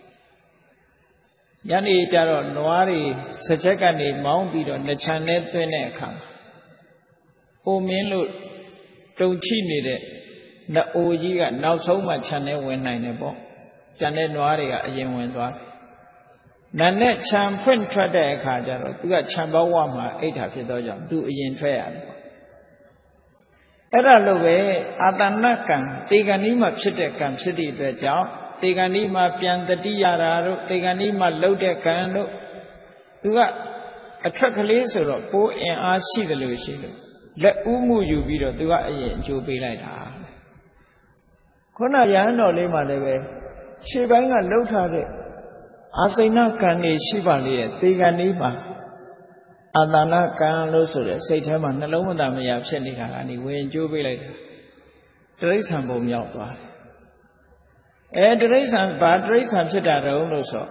Yani Jaro Noari, Sajakani, Mount Bido, the Chanet Peneka. O Minlo, don't cheat it. The Ojiga now so much channel when I never. Janet Noaria again went on. Nanet Champion Trade Kajaro, you got Chambawama, eight hundred dollars, do in fair. အဲ့ဒါလို့ပဲအာတဏကံတေဂဏီမှာဖြစ်တဲ့ကံဖြစ်သည့်အတွက်ကြောင့်တေဂဏီမှာပြန်တတိရတာတို့တေဂဏီမှာလှုပ်တဲ့ကံတို့သူကအထက်ကလေးဆိုတော့ပိုးအင်အားရှိတယ်လို့ရှိလို့လက်ဥမှုယူပြီးတော့သူကအရင်အကျိုးပေးလိုက်တာခုနရဟန်းတော်လေးမှလည်းပဲရှေ့ပိုင်းကလှုပ်ထားတဲ့အာစိဏကံတွေရှိပါလေရဲ့တေဂဏီမှာအာတဏကံလို့ဆိုတဲ့စိတ်ထဲမှာနှလုံးမသားမရဖြစ်နေတာကနေဝင်ကျိုးပေးလိုက်တာတိရစ္ဆာန်ပုံရောက်သွားတယ်အဲတိရစ္ဆာန်ဘာတိရစ္ဆာန်ဖြစ်တာတုံးလို့ဆို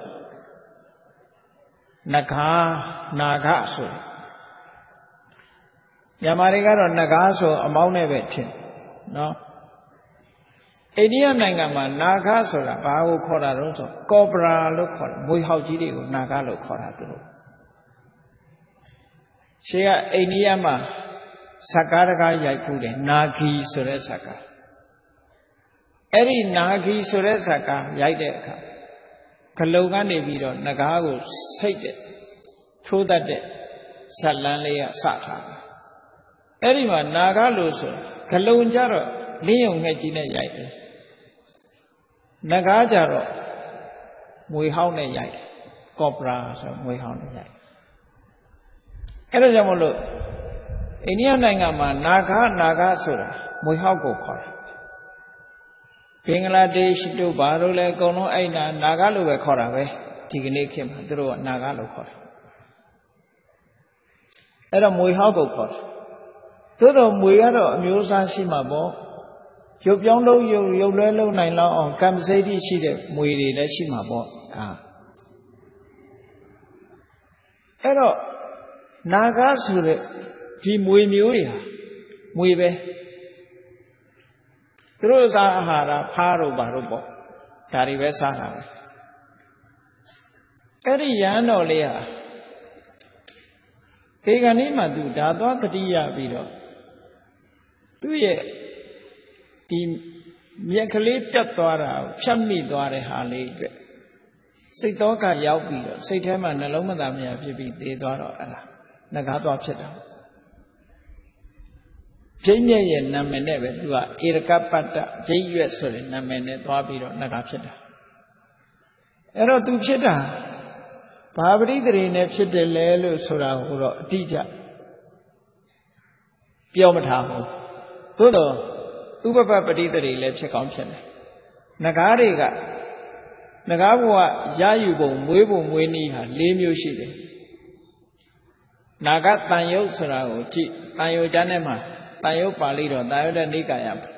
နဂါနာဂဆိုမြန်မာတွေကတော့နဂါဆိုအမောင်းနဲ့ပဲဖြစ်နော်အိန္ဒိယနိုင်ငံမှာနာဂဆိုတာဘာကိုခေါ်တာတုံးဆိုကော်ပရာလို့ခေါ်တယ်မွေဟောက်ကြီးတွေကိုနာဂလို့ခေါ်တာသူတို့ရှေးကအိန္ဒိယမှာဇကာတကားရိုက်ဖူးတယ်နာဂီဆိုတဲ့ဇကာအဲ့ဒီနာဂီဆိုတဲ့ဇကာရိုက်တဲ့အခါဂလုံကနေပြီးတော့နဂါးကိုစိတ်တဲ့ထိုးတတ်တဲ့ဇလန်းလေးကစထားတာအဲ့ဒီမှာနာဂလို့ဆိုဂလုံကြတော့လင်းယုံငှက်ကြီးနဲ့ရိုက်တယ်နဂါးကြတော့မွေဟောင်းနဲ့ရိုက်တယ်ကော်ပရာဆိုမွေဟောင်းနဲ့ရိုက်အဲ့ဒါကြောင့်မလို့အိန္ဒိယနိုင်ငံမှာနာဂနာဂဆိုတာမွေဟောက်ကိုခေါ်တယ်ဘင်္ဂလားဒေ့ရှ်တို့ဘာလို့လဲအကုန်လုံးအဲ့နာနာဂလို့ပဲခေါ်တာပဲဒီကနေ့ခေတ်မှာသူတို့ကနာဂလို့ခေါ်တယ်အဲ့တော့မွေဟောက်ကိုခေါ်တယ်သို့တော့မွေကတော့အမျိုးအစားရှိမှာပေါ့ရုပ်ပြောင်းလုံးရုပ်ရုပ်လွဲလုံးနိုင်လောက်အောင်ကံပစိတ်ရှိတဲ့မွေတွေလည်းရှိမှာပေါ့အာအဲ့တော့နာဂဆိုတဲ့ဒီမွေမျိုးတွေဟာမွေပဲသူတို့စားအာဟာရဖားတော့ဘာလို့ပေါ့ဒါတွေပဲစားတာပဲအဲ့ဒီရဟန်းတော်လေးဟာဒီကနေ့မှသူဒါသွားတတိယပြီးတော့သူ့ရဲ့ဒီမြက်ကလေးပြတ်သွားတာကိုဖြတ်မိသွားတဲ့ဟာလေးအတွက်စိတ်တော်ကရောက်ပြီးတော့စိတ်ထဲမှာနှလုံးမသားမရဖြစ်ပြီးသေသွားတော့အဲ့ဒါနဂါးသွားဖြစ်တာပြိညက်ရဲ့နာမည်နဲ့ပဲသူကဧရကပတ္တပြိရွက်ဆိုတဲ့နာမည်နဲ့သွားပြီးတော့နဂါးဖြစ်တာအဲ့တော့သူဖြစ်တာဘာပရိသေနဲ့ဖြစ်တယ်လဲလို့ဆိုတာကိုတော့အတိအကျပြောမထားဘူးသို့တော့ဥပပပရိသေလည်းဖြစ်ကောင်းဖြစ်တယ်နဂါးတွေကနဂါးဘဝရယူပုံမွေးပုံမွေးနည်းဟာ၄မျိုးရှိတယ်နာဂတန်ယုတ်ဆိုတာကိုကြည့်တန်ယုတ်ကျမ်းထဲမှာတန်ယုတ်ပါဠိတော်တန်ယုတ်တဲ့နိကာယမှာ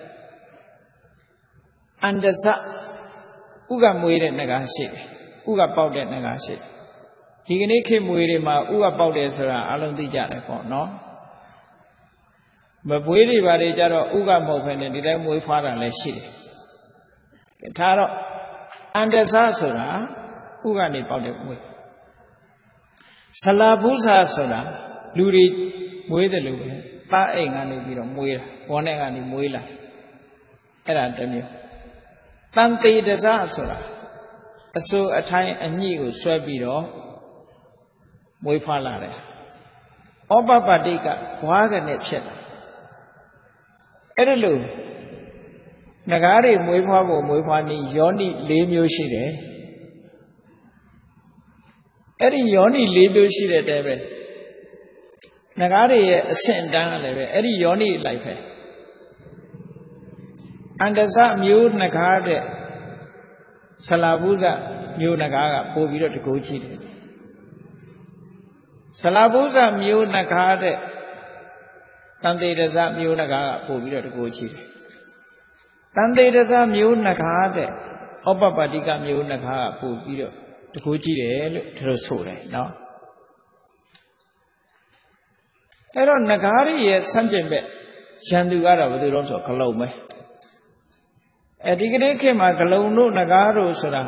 အန္တစဥကမွေးတဲ့နဂါးရှိတယ်ဥကပေါက်တဲ့နဂါးရှိတယ်ဒီကနေ့ခေတ်မွေးတွေမှာဥကပေါက်တယ်ဆိုတာအလုံးသိကြတယ်ပေါ့နော်မပွေးတွေပါတွေကြတော့ဥကမဟုတ်ဘဲနဲ့ဒီတိုင်းမွေးဖွားတာလည်းရှိတယ်ဒါတော့အန္တစဆိုတာဥကနေပေါက်တဲ့မွေးဆလာပုဇာဆိုတာလူတွေမွေးတယ်လို့ပဲသားအိမ်ကနေပြီးတော့မွေးတာဘောနဲ့ကနေမွေးလာအဲ့ဒါတစ်မျိုးတန်တေတစဆိုတာအစိုးအထိုင်းအညိကိုဆွဲပြီးတော့မွေးဖွားလာတယ်ဩပပတိကဘွားကနေဖြစ်တာအဲ့ဒါလို့နဂါးတွေမွေးဖွားဖို့မွေးဖွားနည်းယောနိ၄မျိုးရှိတယ်အဲ့ဒီယောနိ၄မျိုးရှိတဲ့တဲပဲနဂါးတွေရဲ့အဆင့်တန်းကလည်းပဲအဲ့ဒီယောနိလိုက်ပဲအန္တစမျိုးနဂါးတဲ့ဆလာပုဇမျိုးနဂါးကပို့ပြီးတော့တကူကြည့်တယ်ဆလာပုဇမျိုးနဂါးတဲ့တန်တေတစမျိုးနဂါးကပို့ပြီးတော့တကူကြည့်တယ်တန်တေတစမျိုးနဂါးတဲ့ဩပပတိကမျိုးနဂါးကပို့ပြီးတော့တကူကြည့်တယ်လို့ဒါလိုဆိုတယ်နော်အဲ့တော့နဂါးရရဲ့ဆန့်ကျင်ဘက်ရန်သူကတော့ဘယ်သူတော့ဆိုဂလုံပဲအဲဒီကနေ့ခေတ်မှာဂလုံတို့နဂါးတို့ဆိုတာ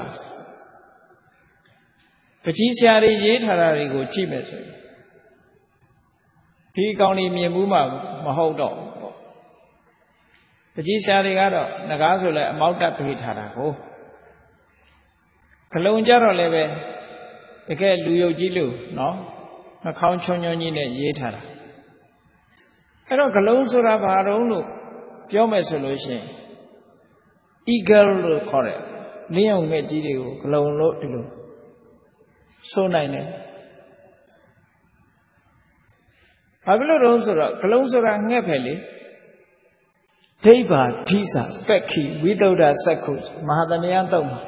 ပကြီးဆရာတွေရေးထားတာတွေကိုကြည့်မယ်ဆိုရင်ဒီအကောင်လေးမြင်မှုမှမဟုတ်တော့ဘူးပေါ့ပကြီးဆရာတွေကတော့နဂါးဆိုလဲအမောက်တက်ပေးထားတာကိုဂလုံကြတော့လည်းပဲတကယ်လူယုတ်ကြီးလို့နော်နှာခေါင်းချွန်းချွန်းကြီးနဲ့ရေးထားတာအဲ့တော့ဂလုံဆိုတာဘာတော့လို့ပြောမယ်ဆိုလို့ရှိရင် eagle လို့ခေါ်တယ်လင်းအောင်ငှက်ကြီးတွေကိုဂလုံလို့ဒီလိုဆိုးနိုင်တယ်ဘာဖြစ်လို့တော့ဆိုတော့ဂလုံဆိုတာငှက်ပဲလေဒိဗ္ဗာဓိစာပက္ခိဝိသုဒ္ဓစက္ခုမဟာသမယတုံးမှာ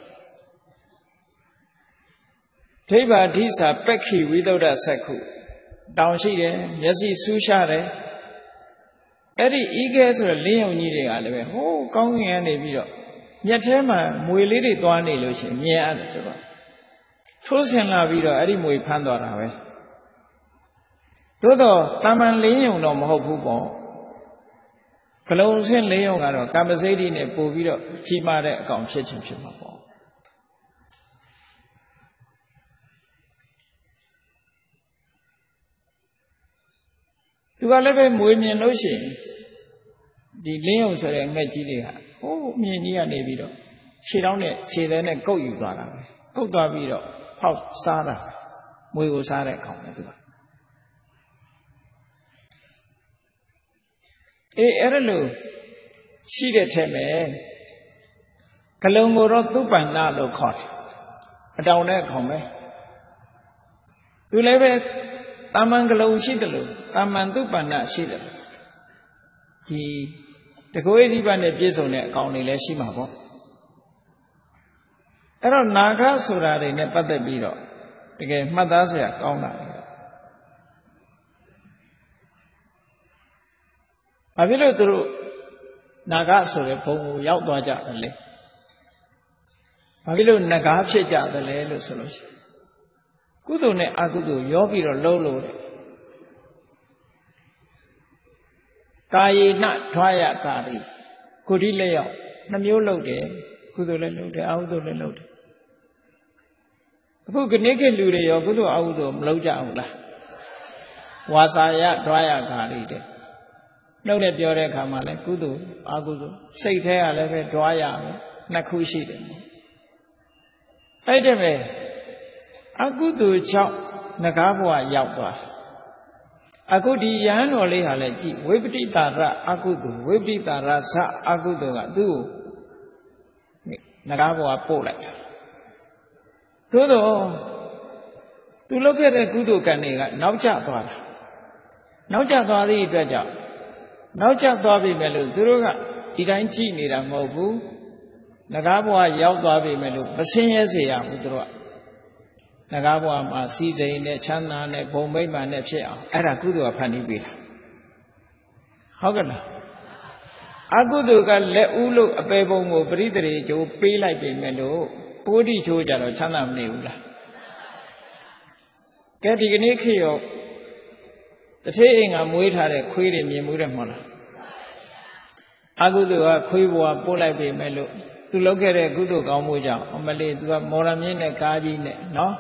ဒိဗ္ဗာဓိစာပက္ခိဝိသုဒ္ဓစက္ခုတောင်ရှိတယ်မျက်စိဆူးရှားတယ်အဲ့ဒီဤကဲဆိုတဲ့လင်းယုံကြီးတွေကလည်းပဲဟိုးကောင်းကင်ကနေပြီးတော့မြက်ထဲမှာမွေလေးတွေသွားနေလို့ရှိရင်မြင်ရတယ်သူကထိုးဆင်လာပြီးတော့အဲ့ဒီမွေဖမ်းသွားတာပဲသို့တော့တာမန်လင်းယုံတော့မဟုတ်ဘူးပေါ့ဂလုံဆင်းလင်းယုံကတော့ကမ္မစိတ်ဓိနဲ့ပို့ပြီးတော့ကြီးမားတဲ့အကောင်ဖြစ်ခြင်းဖြစ်မှာပေါ့သူကလည်းပဲမွေမြင်လို့ရှိရင်ဒီလင်းယုံဆိုတဲ့ငှက်ကြီးတွေကဟိုးမြင်ကြီးကနေပြီးတော့ခြေထောက်နဲ့ခြေသေးနဲ့ကုတ်ယူသွားတာပဲကုတ်သွားပြီးတော့ဖောက်စားတာမွေကိုစားတဲ့အကောင်ပဲသူကအေးအဲ့ဒါလို့ရှိတဲ့ထက်မဲ့ဂလုံကိုတော့သုပ္ပန္နလို့ခေါ်တယ်အတောင်တဲ့အကောင်ပဲသူလည်းပဲတာမန်ဂလုံရှိတယ်လို့တာမန်သုပ္ပန္နရှိတယ်ဒီတကောဣတိပနဲ့ပြည့်စုံတဲ့အကောင်တွေလည်းရှိမှာပေါ့အဲ့တော့နာဂဆိုတာတွေနဲ့ပတ်သက်ပြီးတော့တကယ်မှတ်သားစရာကောင်းတာဘာဖြစ်လို့သူတို့နာဂဆိုတဲ့ဘုံကိုရောက်သွားကြတယ်လဲဘာဖြစ်လို့နဂါဖြစ်ကြတယ်လဲလို့ဆိုလို့ရှိရင်ကုသိုလ်နဲ့အကုသိုလ်ရောပြီးတော့လုံးလို့တယ်ကာယေနထွားရကာရီကိုဒီလက်ရောက်နှမျိုးလုံးတယ်ကုသိုလ်လည်းလုံးတယ်အကုသိုလ်လည်းလုံးတယ်အခုခဏခေတ်လူတွေရောကုသိုလ်အကုသိုလ်မလုံးကြဘူးလားဝါစာယထွားရကာရီတဲ့နှုတ်နဲ့ပြောတဲ့အခါမှာလည်းကုသိုလ်အကုသိုလ်စိတ်ထဲကလည်းပဲထွားရပဲနှစ်ခုရှိတယ်အဲ့ဒါပဲအကုသိုလ်ကြောင့်နဂါဘဝရောက်သွားအခုဒီယဟန်တော်လေးဟာလည်းကြည်ဝိပတိတာရအကုသိုလ်ဝိပတိတာရဇအကုသိုလ်ကသူ့ကိုနဂါဘဝပို့လိုက်သို့တော့သူလုပ်ခဲ့တဲ့ကုသိုလ်ကံတွေကနောက်ကျသွားတာနောက်ကျသွားသည့်အတွက်ကြောင့်နောက်ကျသွားပြီမဲ့လို့သူတို့ကဒီတိုင်းကြည်နေတာမဟုတ်ဘူးနဂါဘဝရောက်သွားပြီမဲ့လို့မဆင်းရဲစေရဘူးသူတို့ကနဂါဘဝမှာစီစိန်နဲ့ချမ်းသာနဲ့ဘုံမိမ့်မာနဲ့ဖြစ်အောင်အဲ့ဒါကုသိုလ်ကဖန်တီးပေးတာဟုတ်ကဲ့လားအကုသိုလ်ကလက်ဦးလို့အပေပုံကိုပရိသေရေကျိုးပေးလိုက်ပြီမဲ့လို့ပိုးတိချိုးကြတော့ချမ်းသာမနေဘူးလားကဲဒီကနေ့ခေတ်ရောတထေးအိမ်ကမွေးထားတဲ့ခွေးတွေမြင်မှုတယ်မဟုတ်လားအကုသိုလ်ကခွေးဘဝပို့လိုက်ပြီမဲ့လို့သူလုပ်ခဲ့တဲ့ကုသိုလ်ကောင်းမှုကြောင့်အမလေးသူကမော်ရမြင့်နဲ့ကားကြီးနဲ့နော်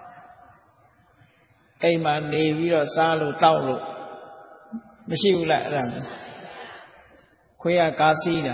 အိမ်မှာနေပြီးတော့စားလို့တောက်လို့မရှိဘူးလားအဲ့ဒါခွေးကကားစီးတာ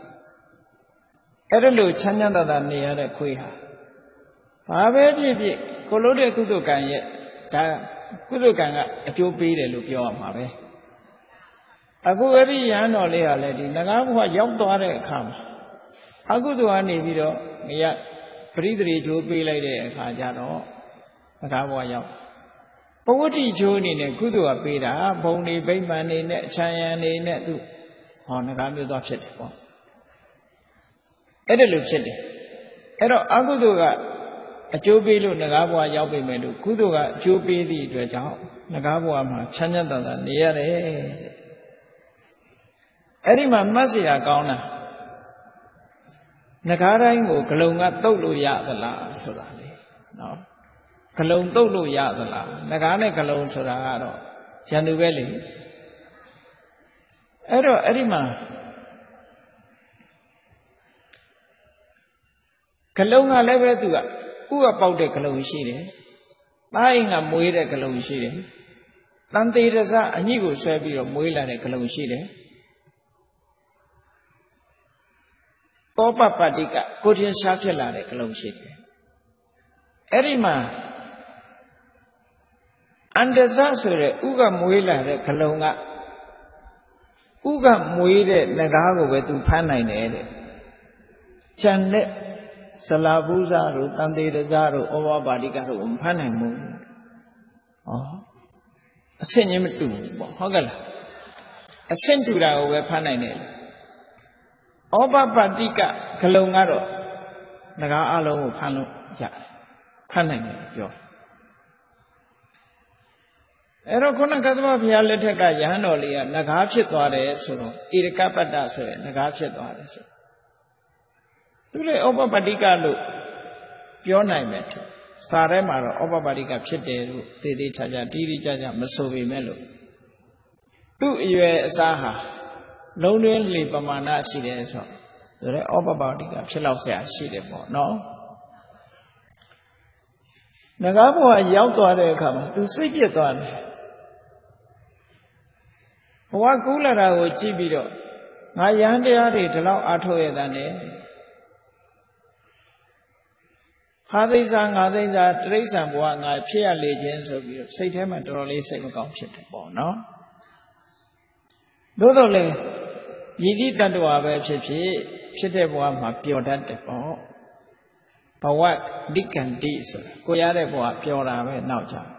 အဲ့ဒါလို့ချမ်းချမ်းသာသာနေရတဲ့ခွေးဟာဘာပဲဖြစ်ဖြစ်ကိုလို့တဲ့ကုသိုလ်ကံရဲ့ဒါကုသိုလ်ကံကအကျိုးပေးတယ်လို့ပြောရမှာပဲအခုအဲ့ဒီရဟန်းတော်လေးဟာလည်းဒီနဂါဘဝရောက်သွားတဲ့အခါမှာအကုသိုလ်ကနေပြီးတော့ငရပရိသေချိုးပေးလိုက်တဲ့အခါကျတော့နဂါဘဝရောက်ပဝတ္တိချိုးအနေနဲ့ကုသိုလ်ကပေးတာဘုံနေဗိမာန်နေနဲ့အချမ်းရံနေနဲ့သူဟောနဂါမျိုးသွားဖြစ်တယ်ပေါ့အဲ့ဒါလိုဖြစ်တယ်အဲ့တော့အကုသိုလ်ကအကျိုးပေးလို့နဂါဘဝရောက်ပြီမဲ့လို့ကုသိုလ်ကအကျိုးပေးသည့်အတွက်ကြောင့်နဂါဘဝမှာချမ်းချမ်းသာသာနေရတယ်အဲ့ဒီမှာမှတ်เสียကောင်းတာနဂါတိုင်းကိုဂလုံကတုတ်လို့ရသလားဆိုတာလေနော်ဂလုံတုတ်လို့ရသလားနဂါနဲ့ဂလုံဆိုတာကတော့ရန်သူပဲလေအဲ့တော့အဲ့ဒီမှာဂလုံကလည်းပဲသူကဥကပေါက်တဲ့ဂလုံရှိတယ်။သားအိမ်ကမွေးတဲ့ဂလုံရှိတယ်။တန်သေးရစအညိကိုဆွဲပြီးတော့မွေးလာတဲ့ဂလုံရှိတယ်။တောပပတိကကိုချင်းရှားဖြစ်လာတဲ့ဂလုံရှိတယ်။အဲ့ဒီမှာအန္တဇဆိုတဲ့ဥကမွေးလာတဲ့ဂလုံကဥကမွေးတဲ့ငကားကိုပဲသူဖမ်းနိုင်တယ်တဲ့ကျန်တဲ့ဇလာဘူးစားတို့တန်တေတစားတို့ဩဝပါတိကတို့မဖမ်းနိုင်ဘူးဩအဆင့်ချင်းမတူဘူးပေါ့ဟုတ်ကဲ့လားအဆင့်တူတာကိုပဲဖမ်းနိုင်တယ်ဩပပါတိကဂလုံကတော့ငကားအလုံးကိုဖမ်းလို့ရတယ်ဖမ်းနိုင်တယ်ပြောအဲ့တော့ခုနကသမဘုရားလက်ထက်ကယဟန်တော်လေးကငကားဖြစ်သွားတယ်ဆိုတော့ဣရကပတ္တဆိုတဲ့ငကားဖြစ်သွားတယ်ဆိုသူလေဩပပတိကလို့ပြောနိုင်မယ်စာထဲမှာတော့ဩပပတိကဖြစ်တယ်လို့သေသေးချာချာတိတိကျကျမဆိုပေမဲ့လို့သူ့အရွယ်အစားဟာလုံးတွင်းလေပမာဏရှိတယ်ဆိုတော့ဒါလည်းဩပပတိကဖြစ်လောက်ဆရာရှိတယ်ပေါ့နော်ငကားဘဝရောက်သွားတဲ့အခါမှာသူစိတ်ပြည့်သွားတယ်ဘဝကူးလာတာကိုကြည့်ပြီးတော့ငါယဟန်တရားတွေဒီလောက်အားထုတ်ရတဲ့နဲ့ဖာသိစာငါသိစာတိရစ္ဆာန်ဘဝငါဖြစ်ရလေခြင်းဆိုပြီးတော့စိတ်ထဲမှာတော်တော်လေးစိတ်မကောင်းဖြစ်တယ်ပေါ့နော်သို့တော်လည်းယိတိတတ္တဝါပဲဖြစ်ဖြစ်ဖြစ်တဲ့ဘဝမှာပျော်တတ်တယ်ပေါ့ဘဝဒိက္ခန္တိဆိုတာကိုရတဲ့ဘဝပျော်တာပဲနောက်ကြ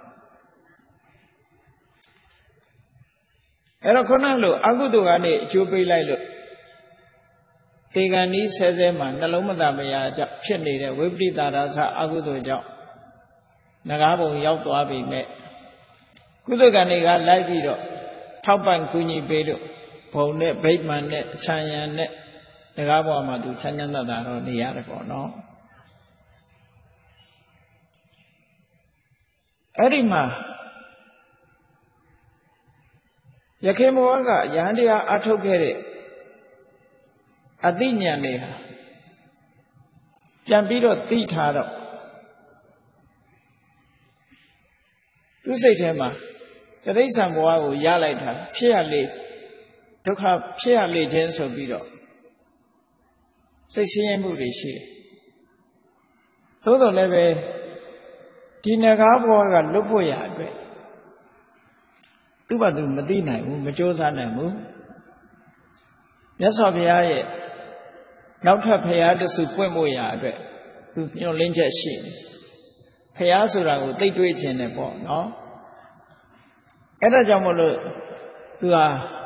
အဲ့တော့ခုနလိုအကုသိုလ်ကနေအကျိုးပေးလိုက်လို့တေဂန်ဤဆဲဆဲမှာနှလုံးမသာမယာကြောင့်ဖြစ်နေတဲ့ဝိပရိသရာသအကုသိုလ်ကြောင့်ငကားဘုံရောက်သွားပြီမဲ့ကုသကံတွေကလိုက်ပြီးတော့ထောက်ပံ့ကူညီပေးလို့ဘုံနဲ့ဗိမာန်နဲ့ခြံရံနဲ့ငကားဘဝမှာသူချမ်းချမ်းသာသာတော့နေရတယ်ပေါ့နော်အဲ့ဒီမှာယခေဘဝကယဟန်တရားအထုတ်ခဲ့တဲ့အသိဉာဏ်တွေဟာပြန်ပြီးတော့သိထားတော့သူစိတ်ထဲမှာတိရစ္ဆာန်ဘဝကိုရလိုက်တာဖြစ်ရလေဒုက္ခဖြစ်ရလေခြင်းဆိုပြီးတော့စိတ်ဆင်းရဲမှုတွေရှိတယ်သို့တော်လည်းပဲဒီငကားဘဝကလွတ်ဖို့ရအတွက်သူ့ဘာသူမသိနိုင်ဘူးမကြိုးစားနိုင်ဘူးမြတ်စွာဘုရားရဲ့နောက်ထပ်ဘုရားတဆူပွင့်ဖို့ရအတွက်သူညွှန်လင်းချက်ရှိတယ်ဘုရားဆိုတာကိုသိတွေးခြင်းနဲ့ပေါ့နော်အဲ့ဒါကြောင့်မို့လို့သူဟာ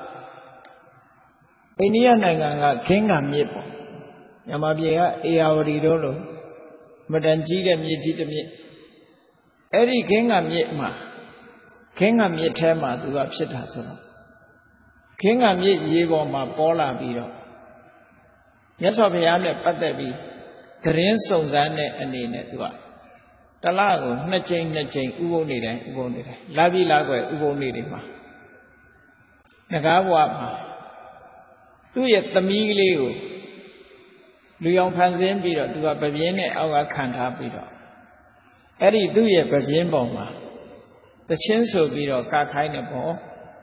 အိန္ဒိယနိုင်ငံကခင်းကမြစ်ပေါ့မြန်မာပြည်ကအေယာဝတီတို့လိုမတန်ကြီးတဲ့မြစ်ကြီးတစ်မြစ်အဲ့ဒီခင်းကမြစ်မှာခင်းကမြစ်ထဲမှာသူကဖြစ်တာဆိုတော့ခင်းကမြစ်ရေပေါ်မှာပေါ်လာပြီးတော့မြတ်စွာဘုရားနဲ့ပတ်သက်ပြီးသတင်းစုံစမ်းတဲ့အနေနဲ့သူကတလကိုနှစ်ကြိမ်နှစ်ကြိမ်ဥပုံနေတိုင်းဥပုံနေတိုင်းလာပြီးလာွယ်ဥပုံနေတွေမှာငကားဘဝမှာသူ့ရဲ့သမီးကလေးကိုလူအောင်ဖန်ဆင်းပြီးတော့သူကပပြင်းနဲ့အောက်ကခံထားပြီးတော့အဲ့ဒီသူ့ရဲ့ပပြင်းပေါ်မှာတချင်းဆိုပြီးတော့ကခိုင်းတယ်ပေါ့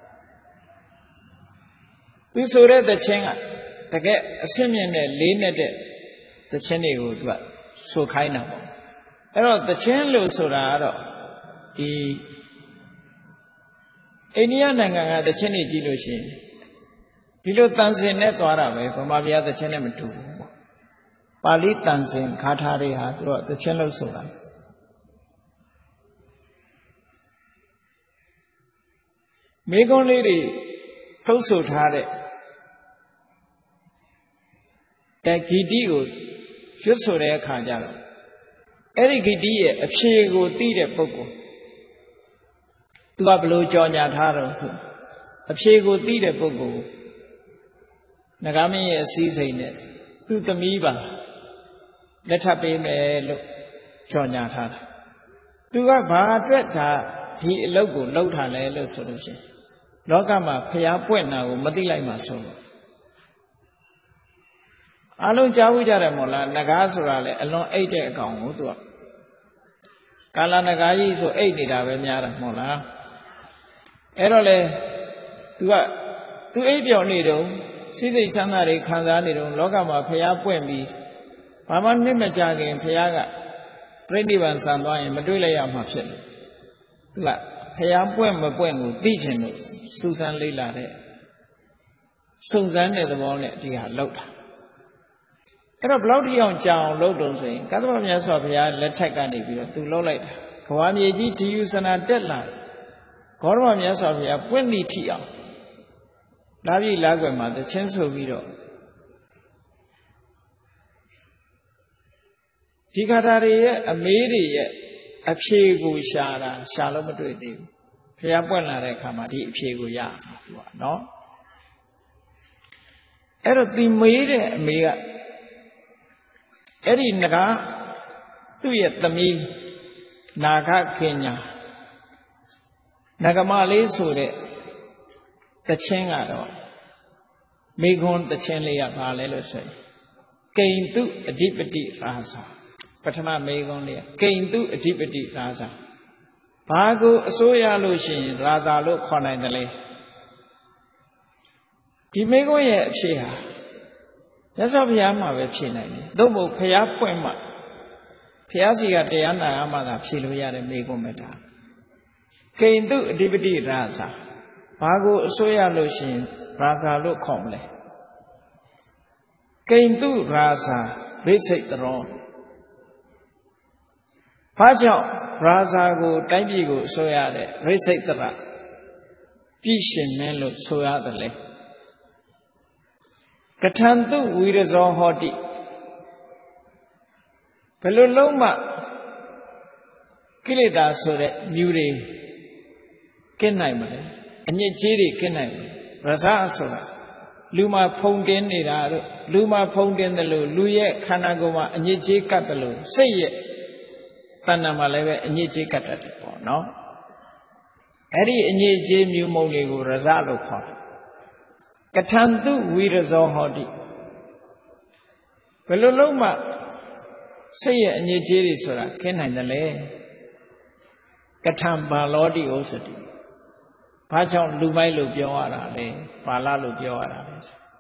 သူဆိုတဲ့တချင်းကတကယ်အဆင့်မြင့်တဲ့လေးနဲ့တဲ့တချင်းတွေကိုသူကဆိုခိုင်းတာပေါ့အဲ့တော့တချင်းလို့ဆိုတာကတော့ဒီအိန္ဒိယနိုင်ငံကတချင်းတွေကြည့်လို့ရှိရင်ဒီလိုတန်စင်နဲ့သွားတာပဲဗမာပြည်တချင်းနဲ့မတူဘူးပေါ့ပါဠိတန်စင်ခါထားတွေဟာသူတို့တချင်းလို့ဆိုတာမိကုံးလေးတွေထုတ်ဆိုထားတဲ့တဂီတိကိုရွတ်ဆိုတဲ့အခါကျတော့အဲ့ဒီဂီတိရဲ့အဖြေကိုသိတဲ့ပုဂ္ဂိုလ်သူကဘလို့ကြော်ညာထားတော့ဆိုအဖြေကိုသိတဲ့ပုဂ္ဂိုလ်နဂါမင်းရဲ့အစည်းစိမ်နဲ့သူ့သမီးပါလက်ထပ်ပေးမယ်လို့ကြော်ညာထားတာသူကဘာအတွက်ဒါဒီအလုပ်ကိုလုပ်ထားလဲလို့ဆိုလို့ရှိရင်လောကမှာဖျားပွင့်တာကိုမသိလိုက်မှဆုံးလို့အလုံးကြားဝိကြတယ်မို့လားနဂါဆိုတာလေအလွန်အိတ်တဲ့အကောင်ကိုသူကကာလနဂါကြီးဆိုအိတ်နေတာပဲများတာမို့လားအဲ့တော့လေသူကသူအိတ်ပြောင်နေတော့စိစိတ်ချမ်းသာတွေခံစားနေတော့လောကမှာဖျားပွင့်ပြီးဘာမှနှိမ့်မကြခင်ဖျားကပြိဋိဘံဆံသွားရင်မတွေ့လိုက်ရမှာဖြစ်တယ်သူကဖျားပွင့်မပွင့်ကိုသိချင်လို့စူးစမ်းလေ့လာတဲ့စုံစမ်းတဲ့သဘောနဲ့ဒီဟာလောက်တာအဲ့တော့ဘလောက်ထိအောင်ကြာအောင်လုပ်တော့ဆိုရင်ကတ္တဗမြတ်စွာဘုရားလက်ထက်ကနေပြီးတော့သူလှုပ်လိုက်တာကဘာမြေကြီးဒီယူဆနာတက်လာဂေါတမမြတ်စွာဘုရားပွင့်သည့်ထိအောင်လာပြီလာွယ်မှာတချင်းဆိုပြီးတော့ဒီခါတာတွေရဲ့အမေးတွေရဲ့အဖြေကိုရှာတာရှာလို့မတွေ့သေးဘူးဘုရားပွင့်လာတဲ့အခါမှာဒီအဖြေကိုရမှာပေါ့နော်အဲ့တော့ဒီမေးတဲ့အမေးကအဲ့ဒီငါသူ့ရဲ့သမီးနာခခင်ညာနဂမလေးဆိုတဲ့တခြင်းကတော့မိခွန်းတခြင်းလေးကဘာလဲလို့ဆိုရင်ကိဉ္တုအဓိပတိရာဇာပထမမိခွန်းလေးကိဉ္တုအဓိပတိရာဇာဘာကိုအစိုးရလို့ရှိရင်ရာဇာလို့ခေါ်နိုင်တယ်လေဒီမိခွန်းရဲ့အဖြစ်ဟာမြတ်စွာဘုရားမှာပဲဖြေနိုင်တယ်သို့မဟုတ်ဘုရားပွင့်မှဘုရားစီကတရားနာရမှသာဖြေလို့ရတဲ့မိခွန်းပဲဒါကိဉ္တုအဓိပတိရာဇာဘာကိုအစိုးရလို့ရှိရင်ရာဇာလို့ခေါ်မလဲကိဉ္တုရာဇာဘိစိတ်တော်ဘာကြောင့်ရာဇာကိုတိုင်းပြည်ကိုအစိုးရတဲ့ဘိစိတ်တရပြည်ရှင်မင်းလို့ဆိုရတယ်လေကထံတုဝိရဇောဟောတိဘယ်လိုလုံးမှကိလေသာဆိုတဲ့မြူတွေကင်းနိုင်မလဲအညစ်အကြေးတွေကင်းနိုင်မလဲရဇဆိုတာလူမှာဖုံတင်းနေတာတို့လူမှာဖုံတင်းတယ်လို့လူရဲ့ခန္ဓာကိုယ်မှာအညစ်အကြေးကတ်တယ်လို့စိတ်ရဲ့တဏ္ဍာမှာလည်းပဲအညစ်အကြေးကတ်တတ်တယ်ပေါ့နော်အဲ့ဒီအညစ်အကြေးမြူမုံတွေကိုရဇလို့ခေါ်တယ်ကထံတုဝိရဇောဟောတိဘယ်လိုလုံးမှစိတ်ရဲ့အညစ်အကြေးတွေဆိုတာခင်းနိုင်တယ်လေကထံဘာလောတိဩစတိဘာကြောင့်လူမိုက်လို့ပြောရတာလဲဘာလလို့ပြောရတာလဲ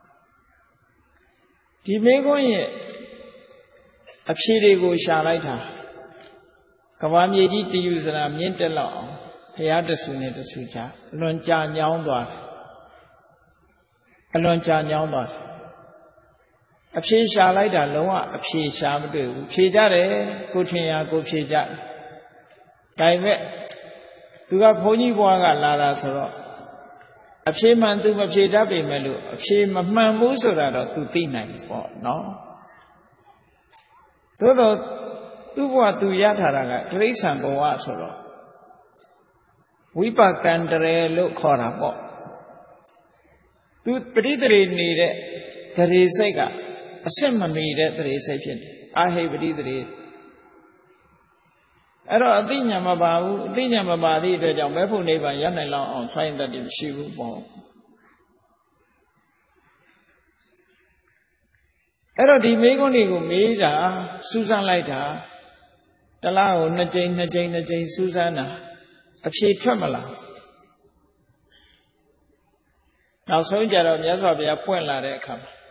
ဒီမိခွန်းရဲ့အဖြေတွေကိုရှာလိုက်တာကဘာမြေကြီးတည်ယူစရာမြင့်တက်လောက်အောင်ဘုရားတဆူနဲ့တဆူချအလွန်ကြာညောင်းသွားတယ်အလွန်ကြာညောင်းသွားတယ်အဖြေရှာလိုက်တာလုံးဝအဖြေရှာမတွေ့ဘူးဖြေကြတယ်ကိုထင်ရကိုဖြေကြတယ်ဒါပေမဲ့သူကဘုန်းကြီးဘွားကလာတာဆိုတော့အဖြေမှန်သူမဖြေတတ်ပေမဲ့လို့အဖြေမမှန်ဘူးဆိုတာတော့သူသိနိုင်ပြီပေါ့နော်သို့တော့သူ့ဘွားသူရထားတာကတိရစ္ဆာန်ဘဝဆိုတော့ဝိပကံတရေလို့ခေါ်တာပေါ့သူပရိသေရီနေတဲ့တရေစိတ်ကအစစ်မမီတဲ့တရေစိတ်ဖြစ်တယ်အာဟိပရိသေရီအဲ့တော့အသိဉာဏ်မပါဘူးအသိဉာဏ်မပါသည့်အတွက်ကြောင့်မဲဖို့နိဗ္ဗာန်ရနိုင်လောက်အောင်ဆိုင်းတတ်တယ်မရှိဘူးပေါ့အဲ့တော့ဒီမိခွန်းတွေကိုမေးတာစူးစမ်းလိုက်တာတလားကိုနှစ်ကြိမ်နှစ်ကြိမ်နှစ်ကြိမ်စူးစမ်းတာအဖြေထွက်မလားနောက်ဆုံးကြတော့မြတ်စွာဘုရားပွင့်လာတဲ့အခါမှာ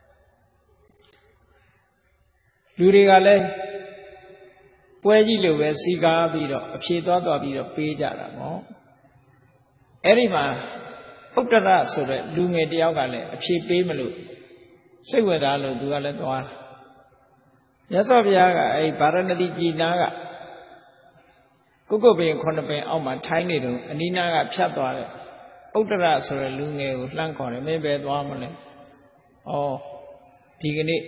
လူတွေကလည်းပွဲကြီးလိုပဲစီကားပြီးတော့အဖြေသွားသွားပြီးတော့ပေးကြတာပေါ့အဲ့ဒီမှာဥတ္တရဆိုတဲ့လူငယ်တယောက်ကလည်းအဖြေပေးမလို့စိတ်ဝင်စားလို့သူကလည်းသွားတာမြတ်စွာဘုရားကအဲ့ဗာရဏသီပြည်နာကကုက္ကုပင်ခုနှစ်ပင်အောက်မှာထိုင်းနေတော့အနိနာကဖြတ်သွားတဲ့ဥတ္တရဆိုတဲ့လူငယ်ကိုလှမ်းခေါ်တယ်မင်းပဲသွားမလဲဩဒီကနေ့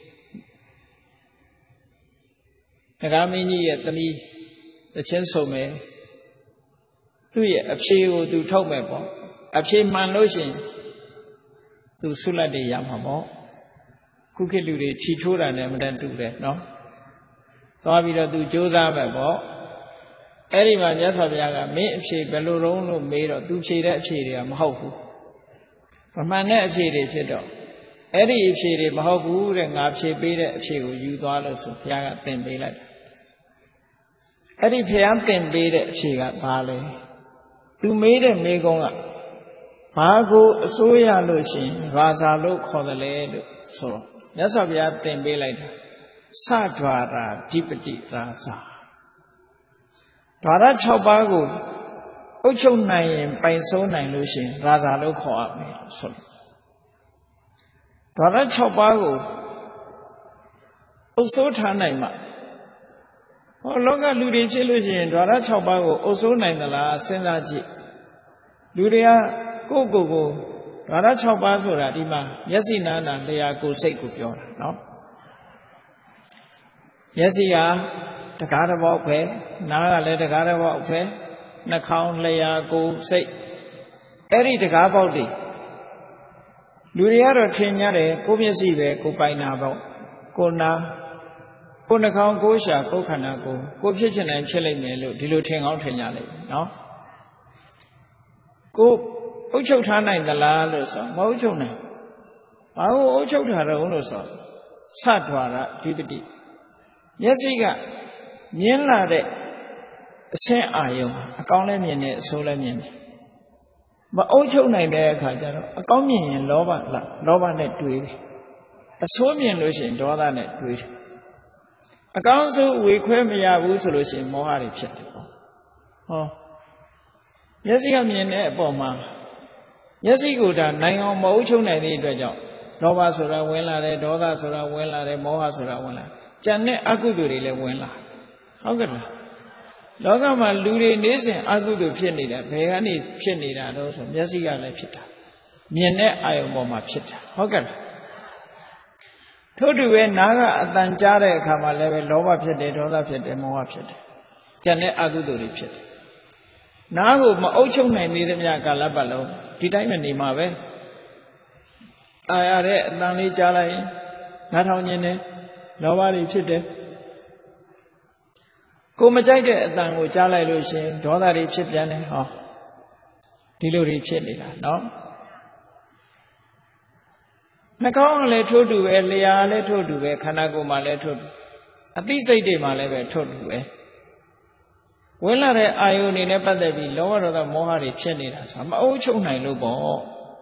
ဒကာမင်းကြီးရဲ့သမီးတချင်းဆုံမယ်သူ့ရဲ့အဖြေကိုသူထုတ်မယ်ပေါ့အဖြေမှန်လို့ရှိရင်သူဆုလက်တွေရမှာပေါ့ခုခေတ်လူတွေခြိထိုးတာနဲ့မတန်တူတယ်နော်သွားပြီးတော့သူကြိုးစားမယ်ပေါ့အဲ့ဒီမှာမြတ်စွာဘုရားကမင်းအဖြေဘယ်လိုလုံးလို့မေးတော့သူဖြေတဲ့အဖြေတွေကမဟုတ်ဘူးမမှန်တဲ့အဖြေတွေဖြစ်တော့အဲ့ဒီအဖြေတွေမဟုတ်ဘူးတဲ့ငါဖြေပေးတဲ့အဖြေကိုယူသွားလို့ဆိုဘုရားကသင်ပေးလိုက်တယ်အဲ့ဒီဘုရားသင်ပေးတဲ့အဖြေကဘာလဲသူမေးတဲ့မေးခွန်းကဘာကိုအစိုးရလို့ရှိရင်ရာဇာလို့ခေါ်တယ်လေလို့ဆိုတော့မြတ်စွာဘုရားသင်ပေးလိုက်တာစဒွါရာဓိပတိရာဇာဓာရ၆ပါးကိုအုပ်ချုပ်နိုင်ရင်ပိုင်စိုးနိုင်လို့ရှိရင်ရာဇာလို့ခေါ်ရမယ်ဆိုတော့ဒါရ၆ပါးကိုအုပ်စိုးထားနိုင်မှာဟောလောကလူတွေဖြစ်လို့ရှိရင်ဒါရ၆ပါးကိုအုပ်စိုးနိုင်သလားစဉ်းစားကြည့်လူတွေကကိုယ့်ကိုယ်ကိုဒါရ၆ပါးဆိုတာဒီမှာမျက်စိနာနာလျှာကိုယ်စိတ်ကိုပြောတာနော်မျက်စိကတကားတစ်ပေါက်ပဲနားကလည်းတကားတစ်ပေါက်ပဲနှာခေါင်းလျှာကိုယ်စိတ်အဲ့ဒီတကားပေါက်တွေလူတွေကတော့ထင်ကြတယ်ကိုယ်မျက်စိပဲကိုယ်ပိုင်တာပေါ့ကိုယ်နာကိုယ်နှာခေါင်းကိုယ်ရှာကိုယ်ခန္ဓာကိုယ်ကိုယ်ဖြစ်ချင်တိုင်းဖြစ်လိုက်မယ်လို့ဒီလိုထင်ကောင်းထင်ကြလိမ့်မယ်နော်ကိုယ်အုပ်ချုပ်ထားနိုင်သလားလို့ဆိုမအုပ်ချုပ်နိုင်ဘာလို့အုပ်ချုပ်ထားတော့လို့ဆိုစထွာရဓိပတိမျက်စိကမြင်လာတဲ့အဆင်းအာယုံအကောင်းလည်းမြင်တယ်အဆိုးလည်းမြင်တယ်မအုပ်ချုပ်နိုင်တဲ့အခါကျတော့အကောင်းမြင်ရင်လောဘလားလောဘနဲ့တွေးတယ်အဆိုးမြင်လို့ရှိရင်ဒေါသနဲ့တွေးတယ်အကောင်းဆုံးဝေခွဲမရဘူးဆိုလို့ရှိရင်မောဟတွေဖြစ်တယ်ပေါ့ဟောမျက်စိကမြင်တဲ့အပေါ်မှာမျက်စိကိုဒါနိုင်အောင်မအုပ်ချုပ်နိုင်တဲ့အတွက်ကြောင့်လောဘဆိုတာဝင်လာတယ်ဒေါသဆိုတာဝင်လာတယ်မောဟဆိုတာဝင်လာကြံတဲ့အကုသိုလ်တွေလည်းဝင်လာဟုတ်ကဲ့လားလောကမှာလူတွေနေစဉ်အကုသိုလ်ဖြစ်နေတာဘယ်ကနေဖြစ်နေတာတော့ဆိုမျက်စိကလည်းဖြစ်တာမြင်တဲ့အာယုံပေါ်မှာဖြစ်တာဟုတ်ကဲ့လားထို့တူပဲနားကအတန်ကြားတဲ့အခါမှာလည်းပဲလောဘဖြစ်တယ်ဒေါသဖြစ်တယ်မောဟဖြစ်တယ်ကြံတဲ့အကုသိုလ်တွေဖြစ်တယ်နားကိုမအုပ်ချုပ်နိုင်သေးသမျှကာလပတ်လုံးဒီတိုင်းမနေမှာပဲအာရတဲ့အတန်လေးကြားလိုက်ရင်နားထောင်ခြင်းနဲ့လောဘတွေဖြစ်တယ်ကိုမကြိုက်တဲ့အတန်ကိုကြားလိုက်လို့ရှိရင်ဒေါသတွေဖြစ်ပြန်တယ်ဟောဒီလိုတွေဖြစ်နေတာနော်နှာခေါင်းကလည်းထို့တူပဲလျှာလည်းထို့တူပဲခန္ဓာကိုယ်မှာလည်းထို့တူအသိစိတ်တွေမှာလည်းပဲထို့တူပဲဝင်လာတဲ့အာယုန်တွေနဲ့ပတ်သက်ပြီးလောဘဒေါသမောဟတွေဖြစ်နေတာဆိုမအုပ်ချုပ်နိုင်လို့ပေါ့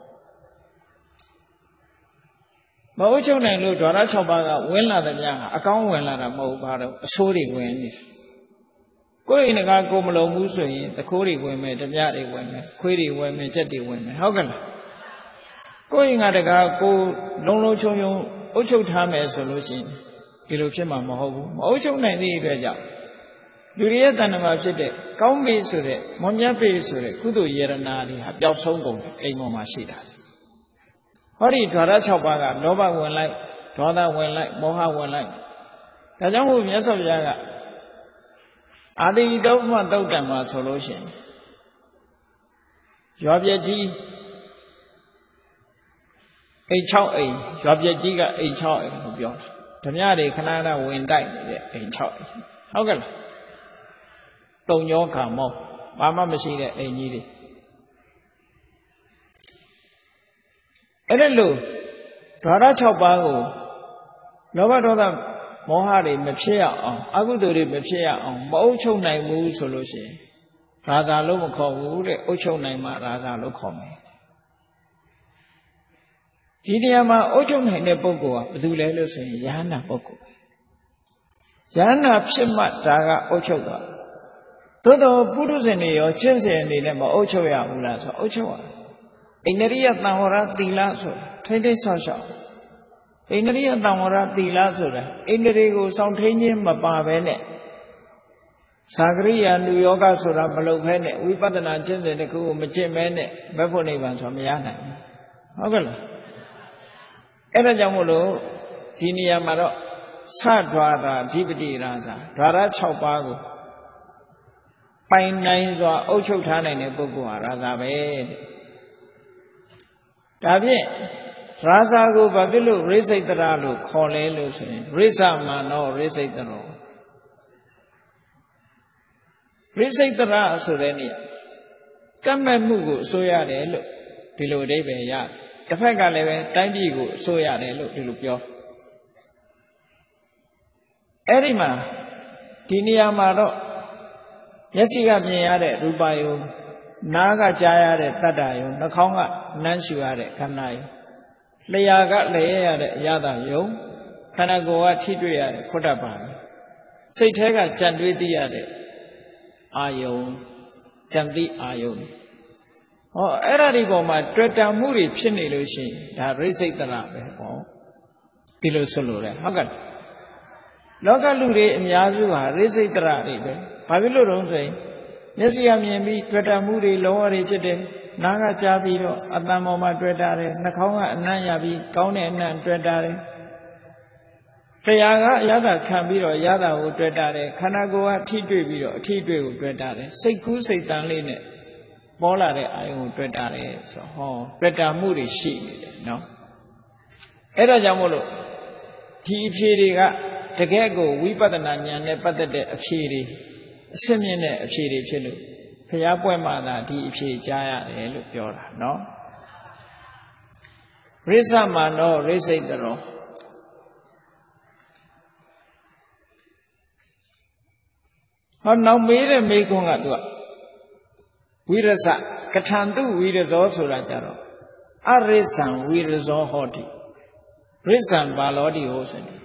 မအုပ်ချုပ်နိုင်လို့ဓာရ၆ပါးကဝင်လာတဲ့များအကောင်းဝင်လာတာမဟုတ်ပါတော့အဆိုးတွေဝင်နေတယ်ကိုယ်အိမ်ကကိုမလုံးဘူးဆိုရင်တခိုးတွေဝင်မယ်ဓမြတွေဝင်မယ်ခွေးတွေဝင်မယ်ကြက်တွေဝင်မယ်ဟုတ်ကဲ့လားကိုယ်အိမ်ကတကားကိုလုံးလုံးချုံချုံအုပ်ချုပ်ထားမယ်ဆိုလို့ရှိရင်ဒီလိုဖြစ်မှာမဟုတ်ဘူးမအုပ်ချုပ်နိုင်တဲ့အတွက်ကြောင့်လူတွေရဲ့တဏ္ဍမှာဖြစ်တဲ့ကောင်းပြီဆိုတဲ့မွန်မြတ်ပြီဆိုတဲ့ကုသိုလ်ယေရနာတွေဟာပျောက်ဆုံးကုန်အိမ်ပေါ်မှာရှိတာဟောဒီဓာရ၆ပါးကလောဘဝင်လိုက်ဒေါသဝင်လိုက်မောဟဝင်လိုက်ဒါကြောင့်မို့မြတ်စွာဘုရားကအာတိတုပ္ပမသုတ်တံမှာဆိုလို့ရှိရင်ရွာပြည့်ကြီးအိမ်၆အိမ်ရွာပြည့်ကြီးကအိမ်၆အိမ်ကိုပြောတာဓမြတွေခဏခဏဝင်တိုက်နေတဲ့အိမ်၆အိမ်ဟုတ်ကဲ့လားတုံညောခံမောဘာမှမရှိတဲ့အိမ်ကြီးတွေအဲ့ဒါလို့ဓာရ၆ပါးကိုလောဘဒေါသမောဟတွေမဖြစ်ရအောင်အကုသိုလ်တွေမဖြစ်ရအောင်မအုပ်ချုပ်နိုင်ဘူးဆိုလို့ရှိရင်ရာဇာလို့မခေါ်ဘူးတဲ့အုပ်ချုပ်နိုင်မှရာဇာလို့ခေါ်မယ်ဒီနေရာမှာအုပ်ချုပ်နိုင်တဲ့ပုဂ္ဂိုလ်ကဘယ်သူလဲလို့ဆိုရင်ယဟနာပုဂ္ဂိုလ်ယဟနာဖြစ်မှဒါကအုပ်ချုပ်သွားသို့တော့ပုထုဇဉ်တွေရောကျင့်စဉ်အနေနဲ့မအုပ်ချုပ်ရဘူးလားဆိုအုပ်ချုပ်ရအိန္ဒြိယသံဝရသီလဆိုထိမ့်သိမ့်ဆောက်ရှောက်အိန္ဒြိယသံဝရသီလဆိုတာအိန္ဒြေကိုစောင့်ထိန်ခြင်းမပါဘဲနဲ့သာဂရိယာနုယောဂဆိုတာမလုပ်ဘဲနဲ့ဝိပဿနာကျင့်တဲ့တစ်ခုကိုမကျင့်ဘဲနဲ့ဘက်ဖို့နိဗ္ဗာန်ဆိုတာမရနိုင်ဘူးဟုတ်ကဲ့လားအဲ့ဒါကြောင့်မို့လို့ဒီနေရာမှာတော့သဒွါတာဓိပတိရာဇာဓာရ၆ပါးကိုပိုင်နိုင်စွာအုပ်ချုပ်ထားနိုင်တဲ့ပုဂ္ဂိုလ်ဟာရာဇာပဲတဲ့ဒါဖြင့်ရာဇာကိုဘာဖြစ်လို့ရိစိတ်တရလို့ခေါ်လဲလို့ဆိုရင်ရိစ္ဆမာနောရိစိတ်တရောရိစိတ်တရဆိုတဲ့နေရာကမ္မမှုကိုအစိုးရတယ်လို့ဒီလိုအဓိပ္ပာယ်ရတစ်ဖက်ကလည်းပဲတိုင်းပြည်ကိုအစိုးရတယ်လို့ဒီလိုပြောအဲ့ဒီမှာဒီနေရာမှာတော့မျက်စိကမြင်ရတဲ့ရူပယုံနားကကြားရတဲ့တတ္တယုံနှာခေါင်းကနမ်းရှူရတဲ့ခန္ဓာယုံလျှာကလျက်ရတဲ့အရသာယုံခန္ဓာကိုယ်ကထိတွေ့ရတဲ့ခွဋ္ဌပါစိတ်ထဲကကြံတွေးသိရတဲ့အာယုံကြံသိအာယုံဟောအဲ့ဒါဒီပေါ်မှာတွေ့တာမှုတွေဖြစ်နေလို့ရှိရင်ဒါရိစိတ်တရပဲပေါ့ဒီလိုဆိုလို့လေဟုတ်ကဲ့လောကလူတွေအများစုဟာရိစိတ်တရတွေပဲဘာဖြစ်လို့တော့ဆိုရင်မျက်စိကမြင်ပြီးတွေ့တာမှုတွေလောရတွေဖြစ်တယ်နားကကြားပြီးတော့အတန်ပေါ်မှာတွေ့တာတယ်နှာခေါင်းကအနံ့ရပြီးကောင်းတဲ့အနံ့တွေ့တာတယ်တရားကအရသာခံပြီးတော့ရတာကိုတွေ့တာတယ်ခန္ဓာကိုယ်ကထိတွေ့ပြီးတော့အထိတွေ့ကိုတွေ့တာတယ်စိတ်ကူးစိတ်တန်လေးနဲ့ပေါ်လာတဲ့အာယုံကိုတွေ့တာတယ်ဆိုဟောတွေ့တာမှုတွေရှိနေတယ်နော်အဲ့ဒါကြောင့်မို့လို့ဒီအဖြေတွေကတကယ်ကိုဝိပဿနာဉာဏ်နဲ့ပတ်သက်တဲ့အဖြေတွေအစစ်မြင့်တဲ့အဖြေတွေဖြစ်လို့ဘုရားပွဲမှာသာဒီအဖြေကြားရတယ်လို့ပြောတာနော်ရိစ္ဆမနောရိစိတ်တရောဟောနောက်မေးတဲ့မေးခွန်းကသူကဝိရစကထံတုဝိရဇောဆိုတာကြတော့အရိစ္ဆံဝိရဇောဟောတိရိစ္ဆံဘာလောတိဟောစတိ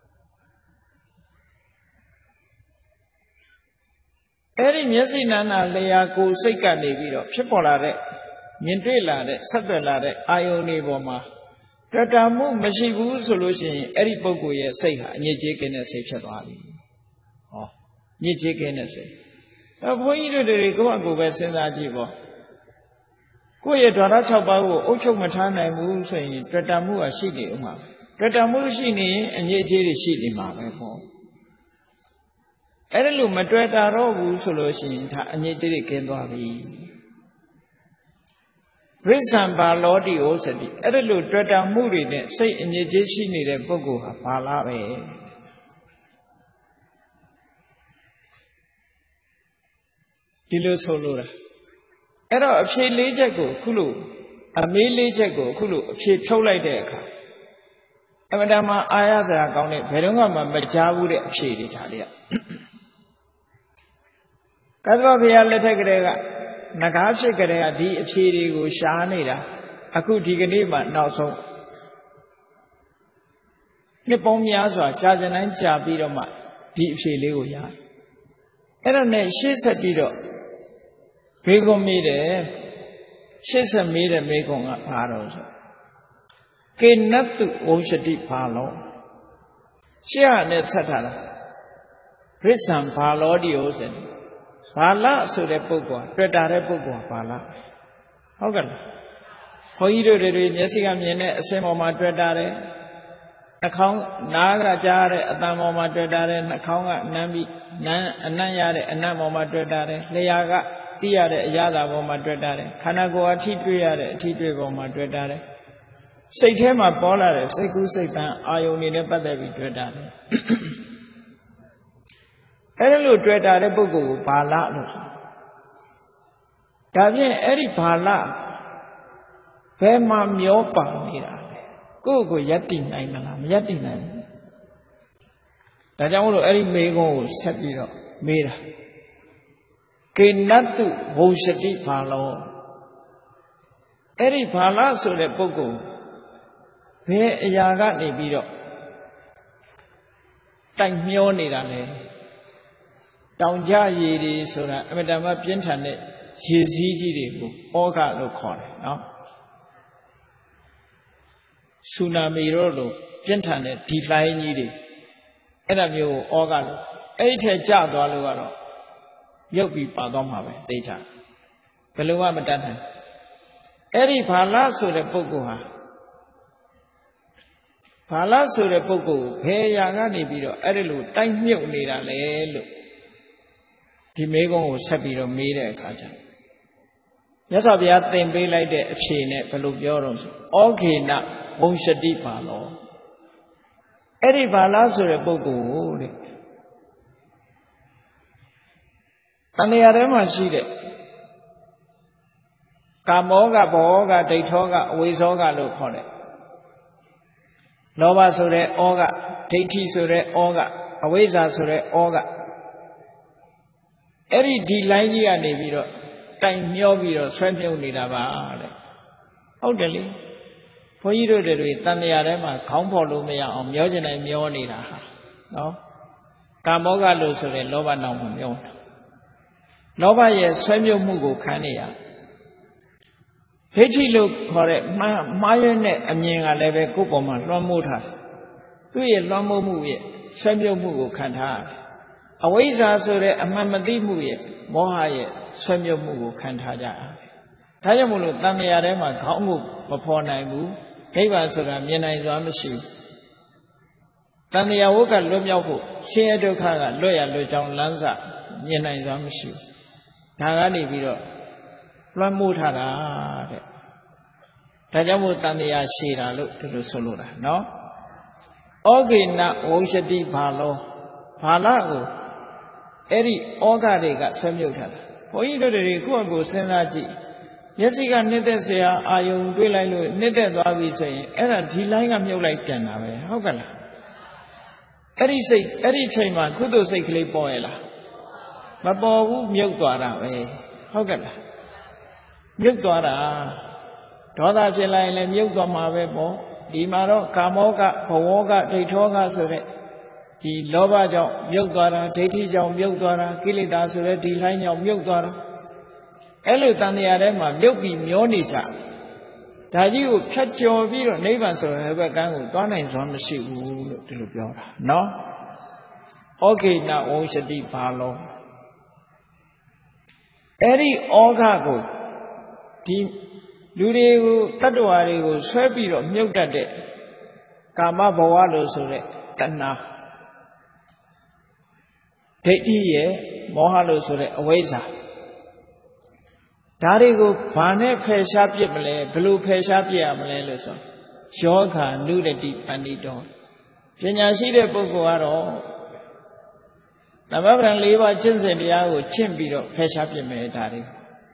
အဲ့ဒီမျက်စိနာနာလျာကိုယ်စိတ်ကနေပြီးတော့ဖြစ်ပေါ်လာတဲ့မြင်တွေ့လာတဲ့ဆက်သွယ်လာတဲ့အာယုန်တွေပေါ်မှာတွေ့တာမှုမရှိဘူးဆိုလို့ရှိရင်အဲ့ဒီပုဂ္ဂိုလ်ရဲ့စိတ်ဟာအညစ်အကြေးကင်းတဲ့စိတ်ဖြစ်သွားပြီဟောညစ်ကြေးကင်းတဲ့စိတ်အဲဘုန်းကြီးတို့တွေကိုယ့်အကိုယ်ပဲစဉ်းစားကြည့်ပေါ့ကိုယ့်ရဲ့ဓာတ်၆ပါးကိုအုပ်ချုပ်မထားနိုင်ဘူးဆိုရင်တွေ့တာမှုကရှိနေဦးမှာတွေ့တာမှုရှိနေရင်အညစ်အကြေးတွေရှိနေမှာပဲပေါ့အဲ့ဒါလို့မတွေ့တာတော့ဘူးဆိုလို့ရှိရင်ဒါအညစ်အကြေးတွေကင်းသွားပြီရိစ္ဆံဘာလောတိဟောစတိအဲ့ဒါလို့တွေ့တာမှုတွေနဲ့စိတ်အညစ်အကြေးရှိနေတဲ့ပုဂ္ဂိုလ်ဟာဘာလားပဲဒီလိုဆိုလို့လားအဲ့တော့အဖြေလေးချက်ကိုခုလိုအမေးလေးချက်ကိုခုလိုအဖြေထုတ်လိုက်တဲ့အခါအမှန်တမ်းအာရစရာကောင်းတဲ့ဘယ်တော့မှမကြားဘူးတဲ့အဖြေတွေဒါလေးကကသဗ္ဗဘုရားလက်ထက်ကလေးကငကားဖြစ်ကြတဲ့ဒီအဖြေတွေကိုရှားနေတာအခုဒီကနေ့မှနောက်ဆုံးနှစ်ပေါင်းများစွာကြာကြတိုင်းကြာပြီးတော့မှဒီအဖြေလေးကိုရအဲ့ဒါနဲ့ရှေ့ဆက်ပြီးတော့ဘေကုံမေးတယ်ရှေ့ဆက်မေးတဲ့ဘေကုံကဘာတော့ဆိုကေနတ္တုဝုံရှတိဘာလောရှေ့ကနဲ့ဆက်ထားတာရိစ္ဆံဘာလောတိဟုတ်စင်ဘာလဆိုတဲ့ပုဂ္ဂိုလ်တွေ့တာတဲ့ပုဂ္ဂိုလ်ဘာလဟုတ်ကဲ့ဘုန်းကြီးတို့တွေမျက်စိကမြင်တဲ့အစင်ပေါ်မှာတွေ့တာတဲ့နှာခေါင်းနားကကြားတဲ့အတန်ပေါ်မှာတွေ့တာတဲ့နှာခေါင်းကနမ်းပြီးနမ်းအနံ့ရတဲ့အနံ့ပေါ်မှာတွေ့တာတဲ့လျှာကသိရတဲ့အရာသာပေါ်မှာတွေ့တာတဲ့ခန္ဓာကိုယ်အထိတွေ့ရတဲ့အထိတွေ့ပေါ်မှာတွေ့တာတဲ့စိတ်ထဲမှာပေါ်လာတဲ့စိတ်ကူးစိတ်တန်အာယုန်တွေနဲ့ပတ်သက်ပြီးတွေ့တာတဲ့အဲ့ဒါလို့တွေ့တာတဲ့ပုဂ္ဂိုလ်ကိုဘာလလို့ဆိုဒါဖြင့်အဲ့ဒီဘာလဘယ်မှာမျောပါနေတာလဲကိုယ့်ကိုယက်တည်နိုင်မလားမယက်တည်နိုင်ဘူးဒါကြောင့်မို့လို့အဲ့ဒီမေကုံးကိုဆက်ပြီးတော့မေးတာကေနတ္တုဝုံရှတိဘာလောအဲ့ဒီဘာလဆိုတဲ့ပုဂ္ဂိုလ်ဘယ်အရာကနေပြီးတော့တိုက်မျောနေတာလဲတောင်ကြရည်တွေဆိုတာအမတမပြင်းထန်တဲ့ရေစည်းကြီးတွေကိုဩဃလို့ခေါ်တယ်နော်ဆူနာမီတို့လိုပြင်းထန်တဲ့ဒီလှိုင်းကြီးတွေအဲ့ဒါမျိုးကိုဩဃလို့အဲ့ဒီထဲကျသွားလို့ကတော့ရုပ်ပြီးပါသွားမှာပဲသိချာဘယ်လိုမှမတတ်နိုင်အဲ့ဒီဘာလဆိုတဲ့ပုဂ္ဂိုလ်ဟာဘာလဆိုတဲ့ပုဂ္ဂိုလ်ဘယ်အရာကနေပြီးတော့အဲ့ဒီလိုတိုက်မြုပ်နေတာလဲလို့ဒီမေးခွန်းကိုဆက်ပြီးတော့မေးတဲ့အခါကျမြတ်စွာဘုရားသင်ပေးလိုက်တဲ့အဖြေနဲ့ဘယ်လိုပြောတော့ဆိုဩခေနဝုံရှတိဘာလောအဲ့ဒီဘာလဆိုတဲ့ပုဂ္ဂိုလ်ကိုတဲ့တဏှာထဲမှာရှိတဲ့ကာမောကဘောကဒိဋ္ဌောကအဝိဇောကလို့ခေါ်တယ်လောဘဆိုတဲ့ဩကဒိဋ္ဌိဆိုတဲ့ဩကအဝိဇ္ဇာဆိုတဲ့ဩကအဲ့ဒီဒီလိုင်းကြီးကနေပြီးတော့တိုင်မျောပြီးတော့ဆွဲမြုပ်နေတာပါတဲ့ဟုတ်တယ်လေဘုန်းကြီးတို့တွေတန်တရားထဲမှာခေါင်းဖော်လို့မရအောင်မျောကျင်တိုင်းမျောနေတာဟာနော်ကာမောကလို့ဆိုတဲ့လောဘနောက်မှာမျောတာလောဘရဲ့ဆွဲမြုပ်မှုကိုခံနေရဒိဋ္ဌိလို့ခေါ်တဲ့မှားရွံ့တဲ့အမြင်ကလည်းပဲကိုယ့်ပေါ်မှာလွှမ်းမိုးထားတယ်သူ့ရဲ့လွှမ်းမိုးမှုရဲ့ဆွဲမြုပ်မှုကိုခံထားရတယ်အဝိဇ္ဇာဆိုတဲ့အမှန်မသိမှုရဲ့မောဟရဲ့ဆွဲမြုပ်မှုကိုခံထားကြရတယ်ဒါကြောင့်မို့လို့တန်မြာထဲမှာခေါင်းကိုမဖော်နိုင်ဘူးနိဗ္ဗာန်ဆိုတာမြင်နိုင်စွာမရှိဘူးတန်မြာဝတ်ကလွတ်မြောက်ဖို့ဆင်းရဲဒုက္ခကလွတ်ရလွတ်ကြောင်းလမ်းစာမြင်နိုင်စွာမရှိဘူးဒါကနေပြီးတော့လွှမ်းမိုးထားတာတဲ့ဒါကြောင့်မို့တန်မြာရှည်တာလို့ဒီလိုဆိုလိုတာနော်ဩဂိနဝုရှတိဘာလောဘာလကိုအဲ့ဒီဩဃတွေကဆွဲမြုပ်ထားတာဘုန်းကြီးတို့တွေကိုယ့်အကိုစဉ်းစားကြည့်မျက်စိကနှစ်သက်စရာအာယုံတွေးလိုက်လို့နှစ်သက်သွားပြီဆိုရင်အဲ့ဒါဒီလိုင်းကမြုပ်လိုက်ပြန်တာပဲဟုတ်ကလားအဲ့ဒီစိတ်အဲ့ဒီချိန်မှာကုသိုလ်စိတ်ကလေးပေါ်ရလားမပေါ်ဘူးမြုပ်သွားတာပဲဟုတ်ကလားမြုပ်သွားတာဒေါသဖြစ်လိုက်ရင်လည်းမြုပ်သွားမှာပဲပေါ့ဒီမှာတော့ကာမောကဘဝောကဒိဋ္ဌောကဆိုတဲ့ဒီလောဘကြောင့်မြုပ်သွားတာဒိဋ္ဌိကြောင့်မြုပ်သွားတာကိလေသာဆိုတဲ့ဒီလိုင်းကြောင့်မြုပ်သွားတာအဲ့လိုတန်တရားထဲမှာမြုပ်ပြီးမျောနေကြဒါကြီးကိုဖြတ်ကျော်ပြီးတော့နိဗ္ဗာန်ဆိုတဲ့ဘက်ကန်းကိုသွားနိုင်စွမ်းမရှိဘူးလို့ဒီလိုပြောတာနော်ဩဂိနဝုရှတိဘာလောအဲ့ဒီဩဃကိုဒီလူတွေကိုတတ္တဝါတွေကိုဆွဲပြီးတော့မြုပ်တတ်တဲ့ကာမဘဝလို့ဆိုတဲ့တဏှာဒိဋ္ဌိရဲ့မောဟလို့ဆိုတဲ့အဝိဇ္ဇာဒါတွေကိုဘာနဲ့ဖယ်ရှားပြစ်မလဲဘယ်လိုဖယ်ရှားပြစ်ရမလဲလို့ဆိုယောဂာနုရတိပဏိတောပညာရှိတဲ့ပုဂ္ဂိုလ်ကတော့သမဗ္ဗံ၄ပါးကျင့်စဉ်တရားကိုကျင့်ပြီးတော့ဖယ်ရှားပြစ်မယ်ဒါတွေ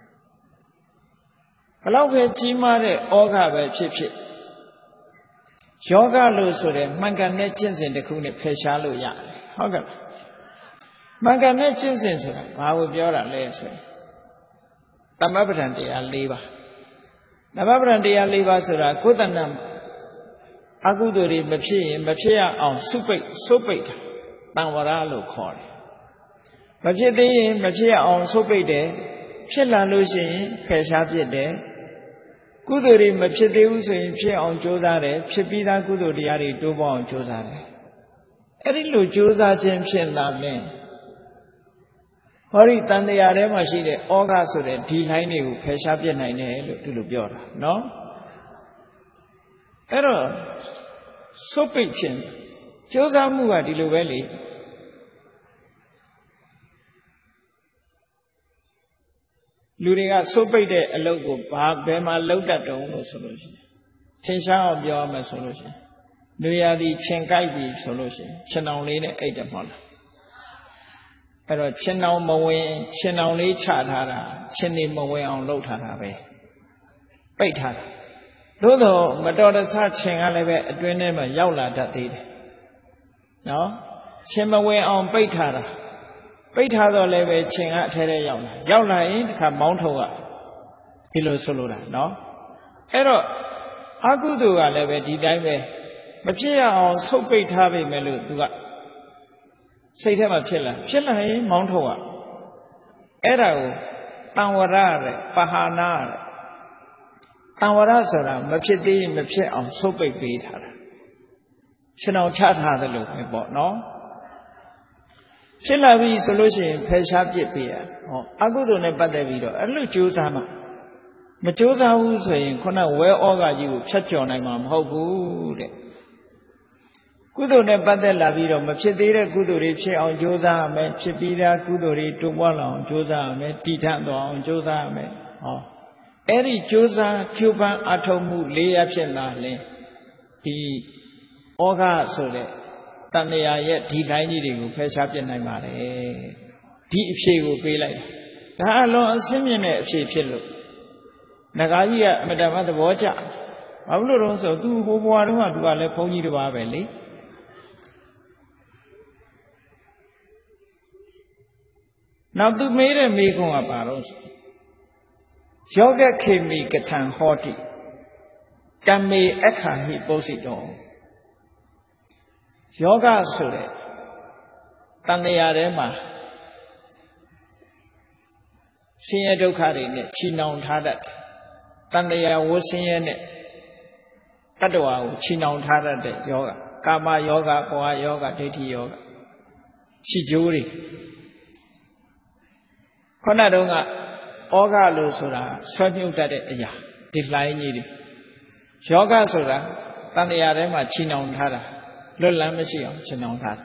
ဘလောက်ပဲကြီးမားတဲ့ဩဃပဲဖြစ်ဖြစ်ယောဂလို့ဆိုတဲ့မှန်ကန်တဲ့ကျင့်စဉ်တစ်ခုနဲ့ဖယ်ရှားလို့ရတယ်ဟုတ်ကဲ့မှန်ကန်တဲ့ကျင့်စဉ်ဆိုတာဘာကိုပြောတာလဲဆိုရင်သမဗ္ဗံတရား၄ပါးသမဗ္ဗံတရား၄ပါးဆိုတာကိုယ်တဏ္ဍအကုသိုလ်တွေမဖြစ်ရင်မဖြစ်ရအောင်စုပိတ်စုပိတ်တာတံဝရလို့ခေါ်တယ်မဖြစ်သေးရင်မဖြစ်ရအောင်စုပိတ်တယ်ဖြစ်လာလို့ရှိရင်ဖယ်ရှားပြစ်တယ်ကုသိုလ်တွေမဖြစ်သေးဘူးဆိုရင်ဖြစ်အောင်ကြိုးစားတယ်ဖြစ်ပြီးသားကုသိုလ်တရားတွေတိုးပေါအောင်ကြိုးစားတယ်အဲ့ဒီလိုကြိုးစားခြင်းဖြစ်လာရင်ဟောဒီတန်တရားထဲမှာရှိတဲ့ဩဃဆိုတဲ့ဒီလိုင်းတွေကိုဖယ်ရှားပြစ်နိုင်တယ်လို့ဒီလိုပြောတာနော်အဲ့တော့စုပ်ပိတ်ခြင်းကြိုးစားမှုကဒီလိုပဲလေလူတွေကစုပ်ပိတ်တဲ့အလုပ်ကိုဘာဘယ်မှာလုပ်တတ်တုံးလို့ဆိုလို့ရှိရင်ထင်ရှားအောင်ပြောရမယ်ဆိုလို့ရှိရင်လူရသည်ခြင်ကြိုက်ပြီဆိုလို့ရှိရင်ခြင်တောင်လေးနဲ့အိတ်တယ်မဟုတ်လားအဲ့တော့ခြင်တောင်မဝင်ခြင်တောင်လေးချထားတာခြင်နေမဝင်အောင်လုပ်ထားတာပဲပိတ်ထားတာသို့တော့မတော်တဆခြင်ကလည်းပဲအတွင်းထဲမှာရောက်လာတတ်သေးတယ်နော်ခြင်မဝင်အောင်ပိတ်ထားတာပိတ်ထားတော့လည်းပဲခြင်ကအထဲထဲရောက်လာရောက်လာရင်ဒီခါမောင်းထုတ်ကဒီလိုဆိုလိုတာနော်အဲ့တော့အကုသိုလ်ကလည်းပဲဒီတိုင်းပဲမဖြစ်ရအောင်ဆုပ်ပိတ်ထားပြီမဲ့လို့သူကစိတ်ထဲမှာဖြစ်လာဖြစ်လာရင်မောင်းထုတ်ကအဲ့ဒါကိုတံဝရတဲ့ပဟာနာတဲ့တံဝရဆိုတာမဖြစ်သေးရင်မဖြစ်အောင်ဆုပ်ပိတ်ပေးထားတာရှင်အောင်ချထားတယ်လို့ပဲပေါ့နော်ဖြစ်လာပြီဆိုလို့ရှိရင်ဖယ်ရှားပြစ်ပေးရဟောအကုသိုလ်နဲ့ပတ်သက်ပြီးတော့အဲ့လိုကြိုးစားမှမကြိုးစားဘူးဆိုရင်ခုနဝဲဩဃကြီးကိုဖြတ်ကျော်နိုင်မှာမဟုတ်ဘူးတဲ့ကုသိုလ်နဲ့ပတ်သက်လာပြီးတော့မဖြစ်သေးတဲ့ကုသိုလ်တွေဖြစ်အောင်ကြိုးစားရမယ်ဖြစ်ပြီးသားကုသိုလ်တွေတိုးပွားလာအောင်ကြိုးစားရမယ်တည်ထသွားအောင်ကြိုးစားရမယ်ဟောအဲ့ဒီကြိုးစားဖြူပန်းအထောက်မှု၄ရဖြစ်လာရင်ဒီဩဃဆိုတဲ့တဏှာရဲ့ဒီတိုင်းကြီးတွေကိုဖယ်ရှားပြစ်နိုင်ပါတယ်ဒီအဖြေကိုပေးလိုက်ဒါအလွန်အဆင်းမြင့်တဲ့အဖြေဖြစ်လို့ငကားကြီးကအမတမသဘောကျဘာလို့လို့ဆိုသူဟိုဘွားတုန်းကသူကလည်းဘုန်းကြီးတစ်ပါးပဲလေနောက်သူမေးတဲ့မေးခွန်းကဘာလို့ဆိုယောဂခေမိကထံဟောတိကမ္မေအခါဟိပုစိတောယောဂဆိုတဲ့တန်တရားထဲမှာဆင်းရဲဒုက္ခတွေနဲ့ချီနှောင်ထားတတ်တန်တရားဝဆင်းရဲနဲ့တတ္တဝါကိုချီနှောင်ထားတတ်တဲ့ယောဂကာမယောဂဘဝယောဂဒိဋ္ဌိယောဂခြိကျိုးတွေခုနတုန်းကဩဃလို့ဆိုတာဆွဲမြုပ်တတ်တဲ့အရာဒီလှိုင်းကြီးတွေယောဂဆိုတာတန်တရားထဲမှာချီနှောင်ထားတာလွတ်လပ်မရှိအောင်ချီနှောင်ထားတာ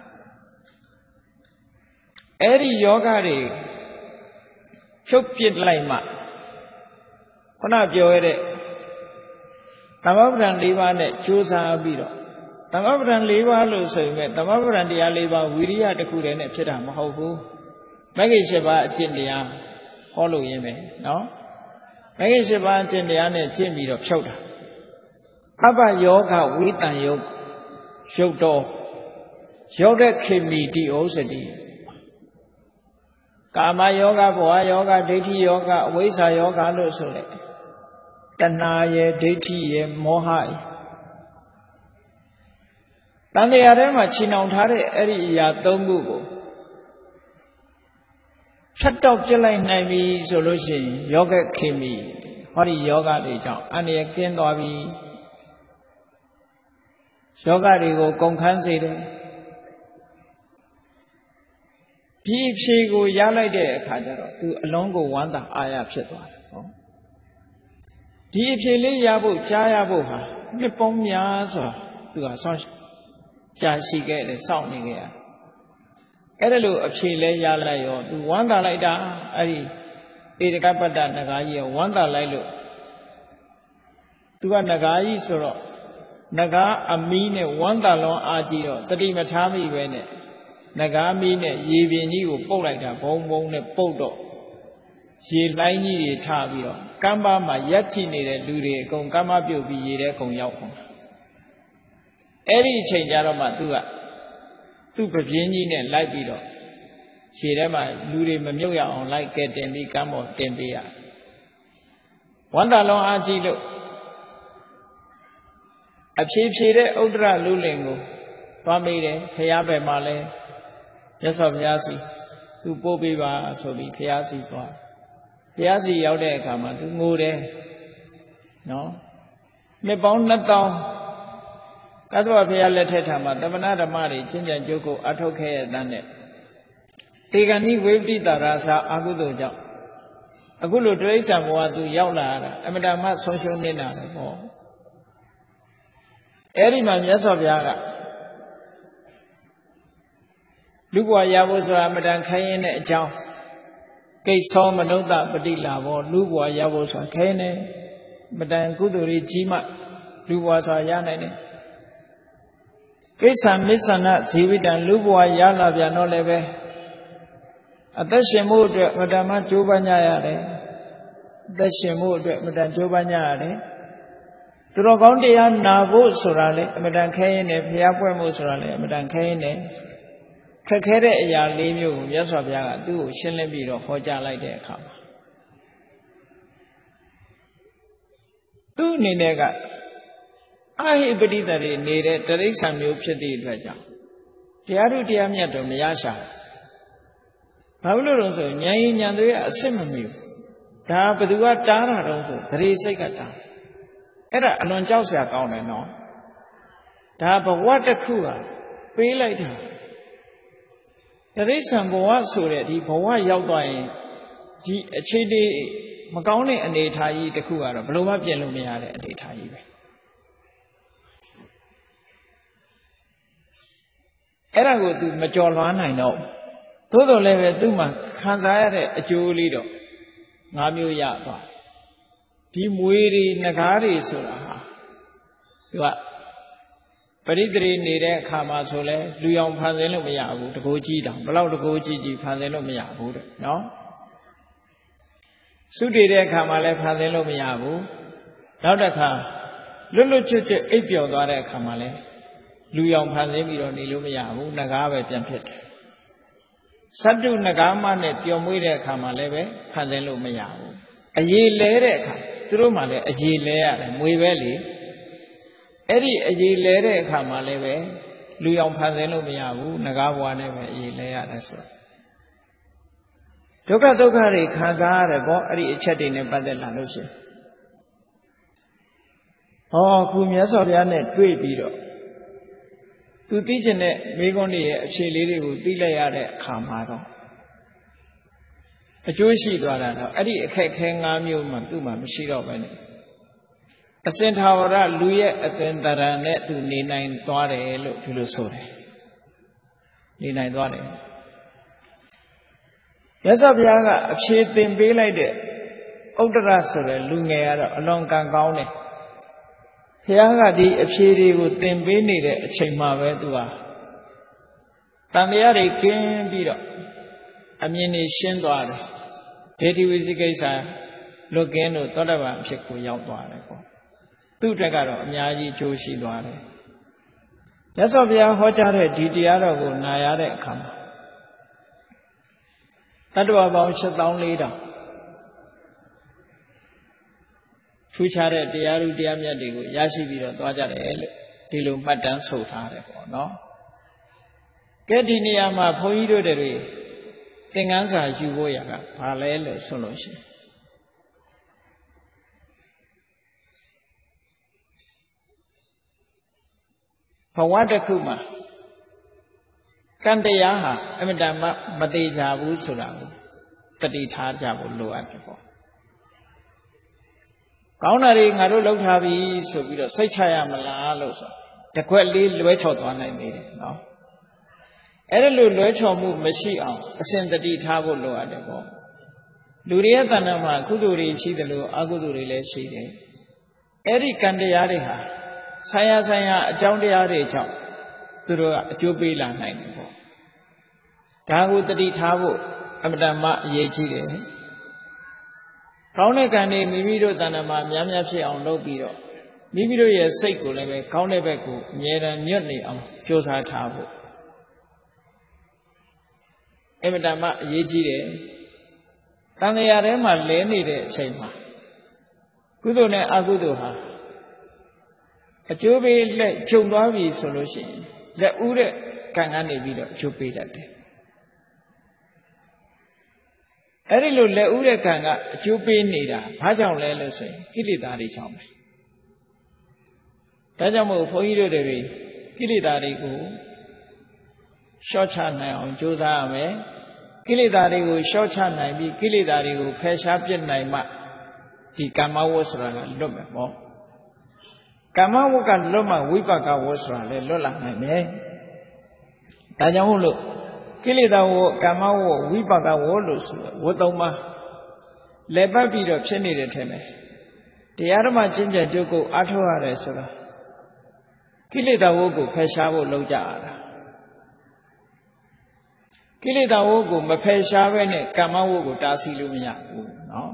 အဲ့ဒီယောဂတွေဖြုတ်ပစ်လိုက်မှခုနပြောရတဲ့သမဗ္ဗံ၄ပါးနဲ့ကြိုးစားပြီးတော့သမဗ္ဗံ၄ပါးလို့ဆိုရင်သမဗ္ဗံတရား၄ပါးဝိရိယတစ်ခုတည်းနဲ့ဖြစ်တာမဟုတ်ဘူးမဂ္ဂင်၈ပါးအကျင့်တရားဟောလို့ရင်းပဲနော်မဂ္ဂင်၈ပါးအကျင့်တရားနဲ့ကျင့်ပြီးတော့ဖြုတ်တာအပ္ပယောဂဝိတံယုတ်ရုပ်တော်ယောဂခေမီတိဩစတိကာမယောဂဘဝယောဂဒိဋ္ဌိယောဂအဝိဇ္ဇာယောဂလို့ဆိုလိုက်တဏှာရဲ့ဒိဋ္ဌိရဲ့မောဟရဲ့တန်တရားထဲမှာချီနှောင်ထားတဲ့အဲ့ဒီအရာသုံးခုကိုဖြတ်တောက်ပြစ်လိုက်နိုင်ပြီဆိုလို့ရှိရင်ယောဂခေမီဟောဒီယောဂတွေကြောင့်အန္တရာယ်ကင်းသွားပြီယောဂတွေကိုကုန်ခန်းစေတယ်ဒီအဖြေကိုရလိုက်တဲ့အခါကျတော့သူအလုံးကိုဝမ်းသာအားရဖြစ်သွားတယ်ဟောဒီအဖြေလေးရဖို့ကြားရဖို့ဟာနှစ်ပေါင်းများစွာသူကဆောင်းကြာရှိခဲ့တယ်စောင့်နေခဲ့ရအဲ့ဒါလို့အဖြေလဲရလိုက်ရောသူဝမ်းသာလိုက်တာအဲ့ဒီဧတကပတ္တနဂါကြီးကဝမ်းသာလိုက်လို့သူကနဂါကြီးဆိုတော့နဂါအမီးနဲ့ဝမ်းသာလွန်အားကြီးတော့တတိမထားမိပဲနဲ့နဂါမီးနဲ့ရေပြင်ကြီးကိုပုတ်လိုက်တာဘုံဘုံနဲ့ပုတ်တော့ရေလှိုင်းကြီးတွေထပြီးတော့ကမ်းပါမှာရက်ကြည့်နေတဲ့လူတွေအကုန်ကမ်းပါပြုတ်ပြီးရေထဲကုန်ရောက်အောင်အဲ့ဒီအချိန်ကျတော့မှသူကသူ့ပပြင်းကြီးနဲ့လိုက်ပြီးတော့ခြေထဲမှာလူတွေမမြုပ်ရအောင်လိုက်ကဲတင်ပြီးကမ်းပေါ်တင်ပေးရဝန္တာလောအားကြီးလို့အဖြေဖြေတဲ့ဥဒ္ဒရလူလင်ကိုသွားမိတယ်ဖះဘယ်မှာလဲမြတ်စွာဘုရားစီသူပို့ပေးပါဆိုပြီးဖះစီသွားဖះစီရောက်တဲ့အခါမှာသူငိုတယ်နော်နှစ်ပေါင်းနှစ်တောင်းကတ္တဝဘုရားလက်ထက်ထာမှာတမနာဓမ္မတွေကျင့်ကြံကြိုးကိုအထောက်ခဲရတဲ့နဲ့တေဂဏိဝိပတိတာရာသာအာဟုသောကြောင့်အခုလိုတိရစ္ဆာန်ဘဝသူရောက်လာတာအမတမဆုံးရှုံးနေတာပဲဟောအဲ့ဒီမှာမြတ်စွာဘုရားကလူဘဝရဖို့ဆိုတာအမတန်ခိုင်းရင်တဲ့အကြောင်းကိစ္ဆောမနုဿပတိလာဘောလူဘဝရဖို့ဆိုတာခိုင်းနေမတန်ကုသိုလ်ကြီးမှလူဘဝဆိုတာရနိုင်တယ်ကိစ္ဆာမစ္ဆန္ဒဇီဝိတံလူဘဝရလာပြန်တော့လည်းပဲအသက်ရှင်မှုအတွက်မတန်မှကြိုးပမ်းကြရတယ်အသက်ရှင်မှုအတွက်မတန်ကြိုးပမ်းကြရတယ်သူတော်ကောင်းတရားနာဖို့ဆိုတာလေအမတန်ခဲရင်နဲ့ဘုရားပွဲမှုဆိုတာလေအမတန်ခဲရင်နဲ့ခက်ခဲတဲ့အရာလေးမျိုးကိုမြတ်စွာဘုရားကသူ့ကိုရှင်းလင်းပြီးတော့ဟောကြားလိုက်တဲ့အခါမှာသူ့အနေနဲ့ကအာဟိပတိတ္တတွေနေတဲ့တရိစ္ဆာန်မျိုးဖြစ်သည့်အတွက်ကြောင့်တရားထုတရားမြတ်တော့မရရှာဘာလို့လို့ဆိုဉာဏ်ရည်ဉာဏ်တွေကအစစ်မမီဘူးဒါဘယ်သူကတားတာတော့ဆိုဂရေစိတ်ကတားအဲ့ဒါအလွန်ကြောက်စရာကောင်းတယ်နော်ဒါဘဝတစ်ခုဟာပေးလိုက်တာတရိစ္ဆာန်ဘဝဆိုတဲ့ဒီဘဝရောက်သွားရင်ဒီအခြေအနေမကောင်းတဲ့အနေအထားကြီးတစ်ခုကတော့ဘယ်လိုမှပြင်လို့မရတဲ့အနေအထားကြီးပဲအဲ့ဒါကို तू မကြော်လွှမ်းနိုင်တော့သို့တော်လည်းပဲသူ့မှာခံစားရတဲ့အကျိုးလေးတော့ငါးမျိုးရသွားဒီမွေတွေငကားတွေဆိုတာဟာသူကပရိသေနေတဲ့အခါမှာဆိုလဲလူအောင်ဖန်ဆင်းလို့မရဘူးတကိုးကြီးတောင်ဘလောက်တကိုးကြီးကြီးဖန်ဆင်းလို့မရဘူးတဲ့နော်စုတည်တဲ့အခါမှာလည်းဖန်ဆင်းလို့မရဘူးနောက်တစ်ခါလွတ်လွတ်ချွတ်ချွတ်အိပ်ပျော်သွားတဲ့အခါမှာလည်းလူအောင်ဖန်ဆင်းပြီးတော့နေလို့မရဘူးငကားပဲပြန်ဖြစ်တယ်စတ္တုငကားမနဲ့ပျော်မွေးတဲ့အခါမှာလည်းပဲဖန်ဆင်းလို့မရဘူးအရေးလဲတဲ့အခါသူတို့မှလည်းအရေးလဲရတယ်မွေပဲလေအဲ့ဒီအရေးလဲတဲ့အခါမှာလည်းပဲလူအောင်ဖန်ဆင်းလို့မရဘူးငကားဘဝနဲ့ပဲအရေးလဲရတယ်ဆိုဒုက္ခဒုက္ခတွေခံစားရတယ်ပေါ့အဲ့ဒီအချက်တွေနဲ့ပတ်သက်လာလို့ရှိရင်ဟောခုမြတ်စွာဘုရားနဲ့တွေ့ပြီးတော့သူသိချင်တဲ့မိဂုဏ်တွေရဲ့အခြေလေးတွေကိုသိလိုက်ရတဲ့အခါမှာတော့အကျိုးရှိသွားတာတော့အဲ့ဒီအခက်ခဲ၅မျိုးမှသူ့မှာမရှိတော့ပဲနဲ့အစင်ထာဝရလူရဲ့အသင်္တရံနဲ့သူနေနိုင်သွားတယ်လို့ဒီလိုဆိုတယ်နေနိုင်သွားတယ်မြတ်စွာဘုရားကအဖြေသင်ပေးလိုက်တဲ့ဥဒ္ဒရဆိုတဲ့လူငယ်ကတော့အလွန်ကံကောင်းတယ်ဘုရားကဒီအဖြေတွေကိုသင်ပေးနေတဲ့အချိန်မှာပဲသူဟာတန်တရားတွေကင်းပြီးတော့အမြင်တွေရှင်းသွားတယ်ဒေတိဝိသိကိစ္စလွတ်ကင်းလို့သောတပန်အဖြစ်ကိုရောက်သွားတယ်ပေါ့သူ့တက်ကတော့အများကြီးကျိုးရှိသွားတယ်မြတ်စွာဘုရားဟောကြားတဲ့ဒီတရားတော်ကိုနာရတဲ့အခါမှာတတ္တဝါပေါင်း ရှစ်သောင်းလေးထောင်ထူးခြားတဲ့တရားဥတရားမြတ်တွေကိုရရှိပြီးတော့သွားကြတယ်လို့ဒီလိုမှတ်တမ်းဆိုထားတယ်ပေါ့နော်ကဲဒီနေရာမှာဘုန်းကြီးတို့တွေသင်္ကန်းစာယူဖို့ရကဘာလဲလို့ဆိုလို့ရှိရင်ဘဝတစ်ခုမှာကံတရားဟာအမြဲတမ်းမသေးချဘူးဆိုတာကိုတတိထားကြဖို့လိုအပ်တယ်ပေါ့ကောင်းတာတွေငါတို့လုပ်ထားပြီဆိုပြီးတော့စိတ်ချရမလားလို့ဆိုတခွက်လေးလွဲချော်သွားနိုင်သေးတယ်နော်အဲ့ဒါလိုလွဲချော်မှုမရှိအောင်အစဉ်တတိထားဖို့လိုအပ်တယ်ပေါ့လူတွေရဲ့တဏ္ဍာမှာကုသိုလ်တွေရှိတယ်လို့အကုသိုလ်တွေလည်းရှိတယ်အဲ့ဒီကံတရားတွေဟာဆိုင်ရာဆိုင်ရာအကြောင်းတရားတွေကြောင့်သူတို့ကအကျိုးပေးလာနိုင်တယ်ပေါ့ဒါကိုတတိထားဖို့အမတန်မှအရေးကြီးတယ်ကောင်းတဲ့ကံတွေမိမိတို့တဏ္ဍာမှာများများဖြစ်အောင်လုပ်ပြီးတော့မိမိတို့ရဲ့စိတ်ကိုလည်းပဲကောင်းတဲ့ဘက်ကိုအမြဲတမ်းညွတ်နေအောင်ကြိုးစားထားဖို့အမတန်မှအရေးကြီးတယ်တန်တရားထဲမှာလဲနေတဲ့အချိန်မှာကုသိုလ်နဲ့အကုသိုလ်ဟာအကျိုးပေးလက်ခြုံသွားပြီဆိုလို့ရှိရင်လက်ဥတဲ့ကံကနေပြီးတော့အကျိုးပေးတတ်တယ်အဲ့ဒီလိုလက်ဥတဲ့ကံကအကျိုးပေးနေတာဘာကြောင့်လဲလို့ဆိုရင်ကိလေသာတွေကြောင့်ပဲဒါကြောင့်မို့ဘုန်းကြီးတို့တွေကိလေသာတွေကိုရှော့ချနိုင်အောင်ကြိုးစားရမယ်ကိလေသာတွေကိုရှော့ချနိုင်ပြီးကိလေသာတွေကိုဖယ်ရှားပြစ်နိုင်မှဒီကာမဝတ်ဆိုတာကလွတ်မယ်ပေါ့ကာမဝတ်ကလွတ်မှဝိပါကဝတ်ဆိုတာလည်းလွတ်လာနိုင်တယ်ဒါကြောင့်မို့လို့ကိလေသာဝတ်ကာမဝတ်ဝိပါကဝတ်လို့ဆိုဝတ်သုံးပါးလက်ပတ်ပြီးတော့ဖြစ်နေတဲ့ထဲမှာတရားဓမ္မကျင့်ကြံကြိုးကိုအားထုတ်ရတယ်ဆိုတာကိလေသာဝတ်ကိုဖယ်ရှားဖို့လုပ်ကြရတာကိလေသာဝတ်ကိုမဖယ်ရှားဘဲနဲ့ကာမဝတ်ကိုတားဆီးလို့မရဘူးနော်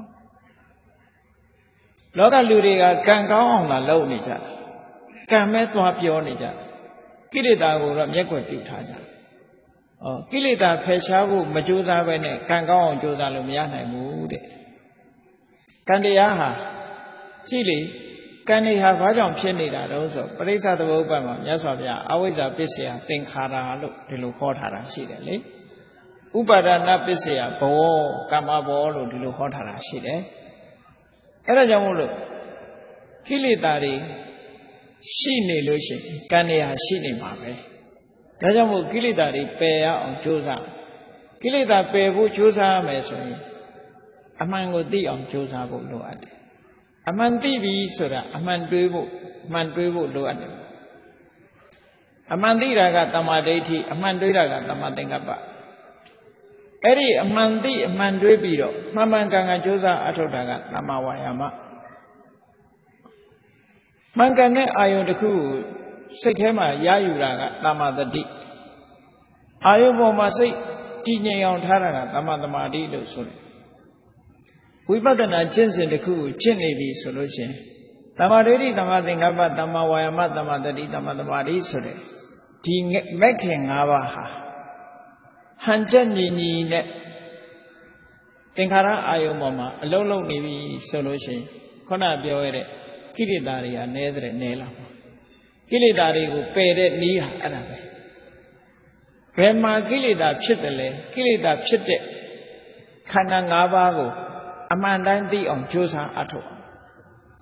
လောကလူတွေကကံကောင်းအောင်လာလုပ်နေကြတယ်ကံမဲ့သွားပြောနေကြတယ်ကိလေသာကိုတော့မျက်ကွယ်ပြုထားကြတယ်ဩကိလေသာဖယ်ရှားဖို့မကြိုးစားဘဲနဲ့ကံကောင်းအောင်ကြိုးစားလို့မရနိုင်ဘူးတဲ့ကံတရားဟာကြည့်လေကံတွေဟာဘာကြောင့်ဖြစ်နေတာတုံးဆိုပရိစ္ဆသမုပ္ပါဒ်မှာမြတ်စွာဘုရားအဝိဇ္ဇာပစ္စယသင်္ခါရလို့ဒီလိုခေါ်ထားတာရှိတယ်လေဥပါဒနာပစ္စယဘောကမ္မဘောလို့ဒီလိုခေါ်ထားတာရှိတယ်အဲ့ဒါကြောင့်မို့လို့ကိလေသာတွေရှိနေလို့ရှိရင်ကံတွေဟာရှိနေမှာပဲဒါကြောင့်မို့ကိလေသာတွေပယ်ရအောင်ကြိုးစားကိလေသာပယ်ဖို့ကြိုးစားရမယ်ဆိုရင်အမှန်ကိုသိအောင်ကြိုးစားဖို့လိုအပ်တယ်အမှန်သိပြီဆိုတာအမှန်တွေးဖို့အမှန်တွေးဖို့လိုအပ်တယ်အမှန်သိတာကတမ္မာဒိဋ္ဌိအမှန်တွေးတာကတမ္မာသင်္ကပ္ပအဲ့ဒီအမှန်သိအမှန်တွေးပြီးတော့မှန်မှန်ကန်ကန်ကြိုးစားအထောက်တာကတမ္မာဝါယာမမှန်ကန်တဲ့အာယုန်တစ်ခုကိုစိတ်ထဲမှာရယူတာကတမ္မာတတိအာယုန်ပေါ်မှာစိတ်တည်ငြိမ်အောင်ထားတာကတမ္မာသမာဓိလို့ဆိုတယ်ဝိပဿနာကျင့်စဉ်တစ်ခုကိုကျင့်နေပြီဆိုလို့ရှိရင်တမ္မာဒိဋ္ဌိတမ္မာသင်္ကပ္ပတမ္မာဝါယာမတမ္မာတတိတမ္မာသမာဓိဆိုတဲ့ဒီမက္ခင်၅ပါးဟာဟန်ချက်ညီညီနဲ့သင်္ခါရအာယုံပေါ်မှာအလုံးလုံးနေပြီဆိုလို့ရှိရင်ခုနပြောရတဲ့ကိလေသာတွေကနည်းတဲ့နည်းလာမှာကိလေသာတွေကိုပယ်တဲ့နည်းဟာအဲ့ဒါပဲဘယ်မှာကိလေသာဖြစ်တယ်လဲကိလေသာဖြစ်တဲ့ခန္ဓာ၅ပါးကိုအမှန်တိုင်းသိအောင်ကြိုးစားအထောက်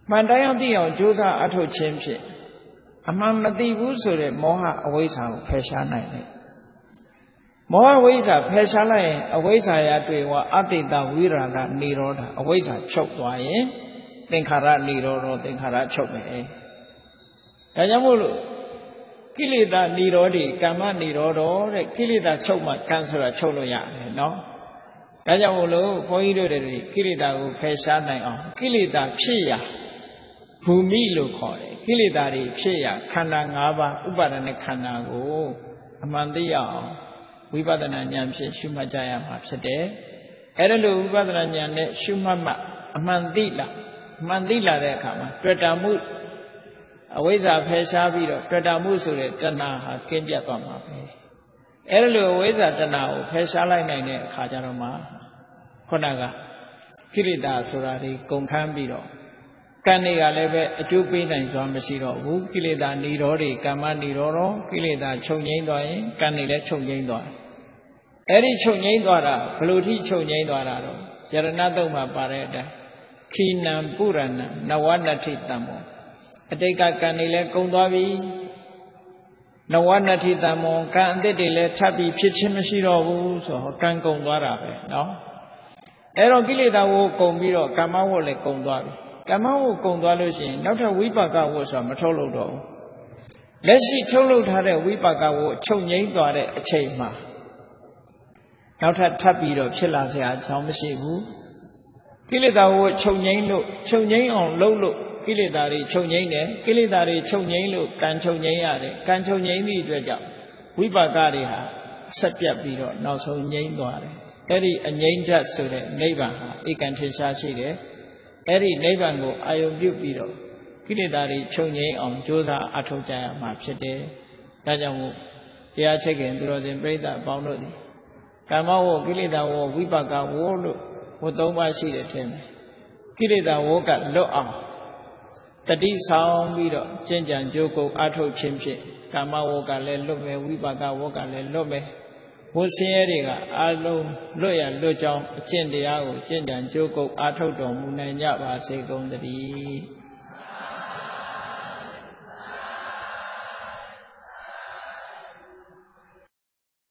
မှန်တရားသိအောင်ကြိုးစားအထောက်ခြင်းဖြင့်အမှန်မသိဘူးဆိုတဲ့မောဟအဝိဇ္ဇာကိုဖယ်ရှားနိုင်တယ်မောဟဝိဇ္ဇာဖယ်ရှားလိုက်ရင်အဝိဇ္ဇာရတွေ့ဝအတ္တိတဝိရာဂနိရောဓအဝိဇ္ဇာချုပ်သွားရင်သင်္ခါရနိရောဓသင်္ခါရချုပ်မယ်ဒါကြောင့်မို့လို့ကိလေသာနိရောဓကမ္မနိရောဓတဲ့ကိလေသာချုပ်မှကံဆိုတာချုပ်လို့ရတယ်နော်ဒါကြောင့်မို့လို့ဘုန်းကြီးတို့တွေကိလေသာကိုဖယ်ရှားနိုင်အောင်ကိလေသာဖြစ်ရာဘူမိလို့ခေါ်တယ်ကိလေသာတွေဖြစ်ရာခန္ဓာ၅ပါးဥပါဒณะခန္ဓာကိုအမှန်သိအောင်ဝိပဿနာဉာဏ်ဖြင့်ရှုမှတ်ကြရမှာဖြစ်တယ်အဲ့ဒါလို့ဝိပဿနာဉာဏ်နဲ့ရှုမှတ်မှအမှန်သိလာအမှန်သိလာတဲ့အခါမှာတွေ့တာမှုအဝိဇ္ဇာဖယ်ရှားပြီးတော့တွေ့တာမှုဆိုတဲ့တဏှာဟာကင်းပြတ်သွားမှာပဲအဲ့ဒါလို့အဝိဇ္ဇာတဏှာကိုဖယ်ရှားလိုက်နိုင်တဲ့အခါကျတော့မှခုနကကိလေသာဆိုတာဒီကုန်ခန်းပြီးတော့ကံတွေကလည်းပဲအကျိုးပေးနိုင်စွာမရှိတော့ဘူးကိလေသာនិရောဓတွေကမ္မនិရောဓကိလေသာချုပ်ငိမ့်သွားရင်ကံတွေလည်းချုပ်ငိမ့်သွားတယ်အဲ့ဒီချုပ်ငိမ့်သွားတာဘယ်လိုထိချုပ်ငိမ့်သွားတာတော့ယရဏတုတ်မှာပါတဲ့အတိုင်းခိနံပုရဏံနဝနတ္ထိတံမောအတိတ်ကကံတွေလည်းကုန်သွားပြီနဝနတ္ထိတံမောကံအသစ်တွေလည်းထပ်ပြီးဖြစ်ချင်းမရှိတော့ဘူးဆိုတော့ကံကုန်သွားတာပဲเนาะအဲ့တော့ကိလေသာဝကုန်ပြီးတော့ကာမဝလည်းကုန်သွားပြီကမ္မဝကုံသွားလို့ရှိရင်နောက်ထပ်ဝိပါကဝဆိုတာမထုတ်လို့တော့ဘူးလက်ရှိထုတ်လုပ်ထားတဲ့ဝိပါကဝချုပ်ငိမ့်သွားတဲ့အချိန်မှာနောက်ထပ်ထပ်ပြီးတော့ဖြစ်လာစရာအကြောင်းမရှိဘူးကိလေသာဝချုပ်ငိမ့်လို့ချုပ်ငိမ့်အောင်လုပ်လို့ကိလေသာတွေချုပ်ငိမ့်တယ်ကိလေသာတွေချုပ်ငိမ့်လို့ကံချုပ်ငိမ့်ရတယ်ကံချုပ်ငိမ့်သည့်အတွက်ကြောင့်ဝိပါကတွေဟာဆက်ပြတ်ပြီးတော့နောက်ဆုံးငိမ့်သွားတယ်အဲ့ဒီအငိမ့်ဓာတ်ဆိုတဲ့နိဗ္ဗာန်ဟာဧကံထင်ရှားရှိတယ်အဲ့ဒီနိဗ္ဗာန်ကိုအာယုံပြုပြီးတော့ကိလေသာတွေချုပ်ငြိမ်းအောင်ကြိုးစားအထောက်ကြရမှာဖြစ်တယ်။ဒါကြောင့်မို့တရားချက်ခင်သူတော်စင်ပြိဿအပေါင်းတို့သည်ကာမဝကိလေသာဝဝိပါကဝလို့ဝသုံးပါးရှိတယ်ထင်တယ်။ကိလေသာဝကလွတ်အောင်တတိဆောင်ပြီးတော့ကျင့်ကြံကြိုးကုပ်အထောက်ခြင်းဖြင့်ကာမဝကလည်းလွတ်မယ်ဝိပါကဝကလည်းလွတ်မယ်ဘုဆင်းရဲတွေကအာလုံးလွတ်ရလွတ်ကြောင်းအကျင့်တရားကိုကျင့်ကြံကြိုးကုပ်အားထုတ်တော်မူနိုင်ကြပါစေကုန်သတည်း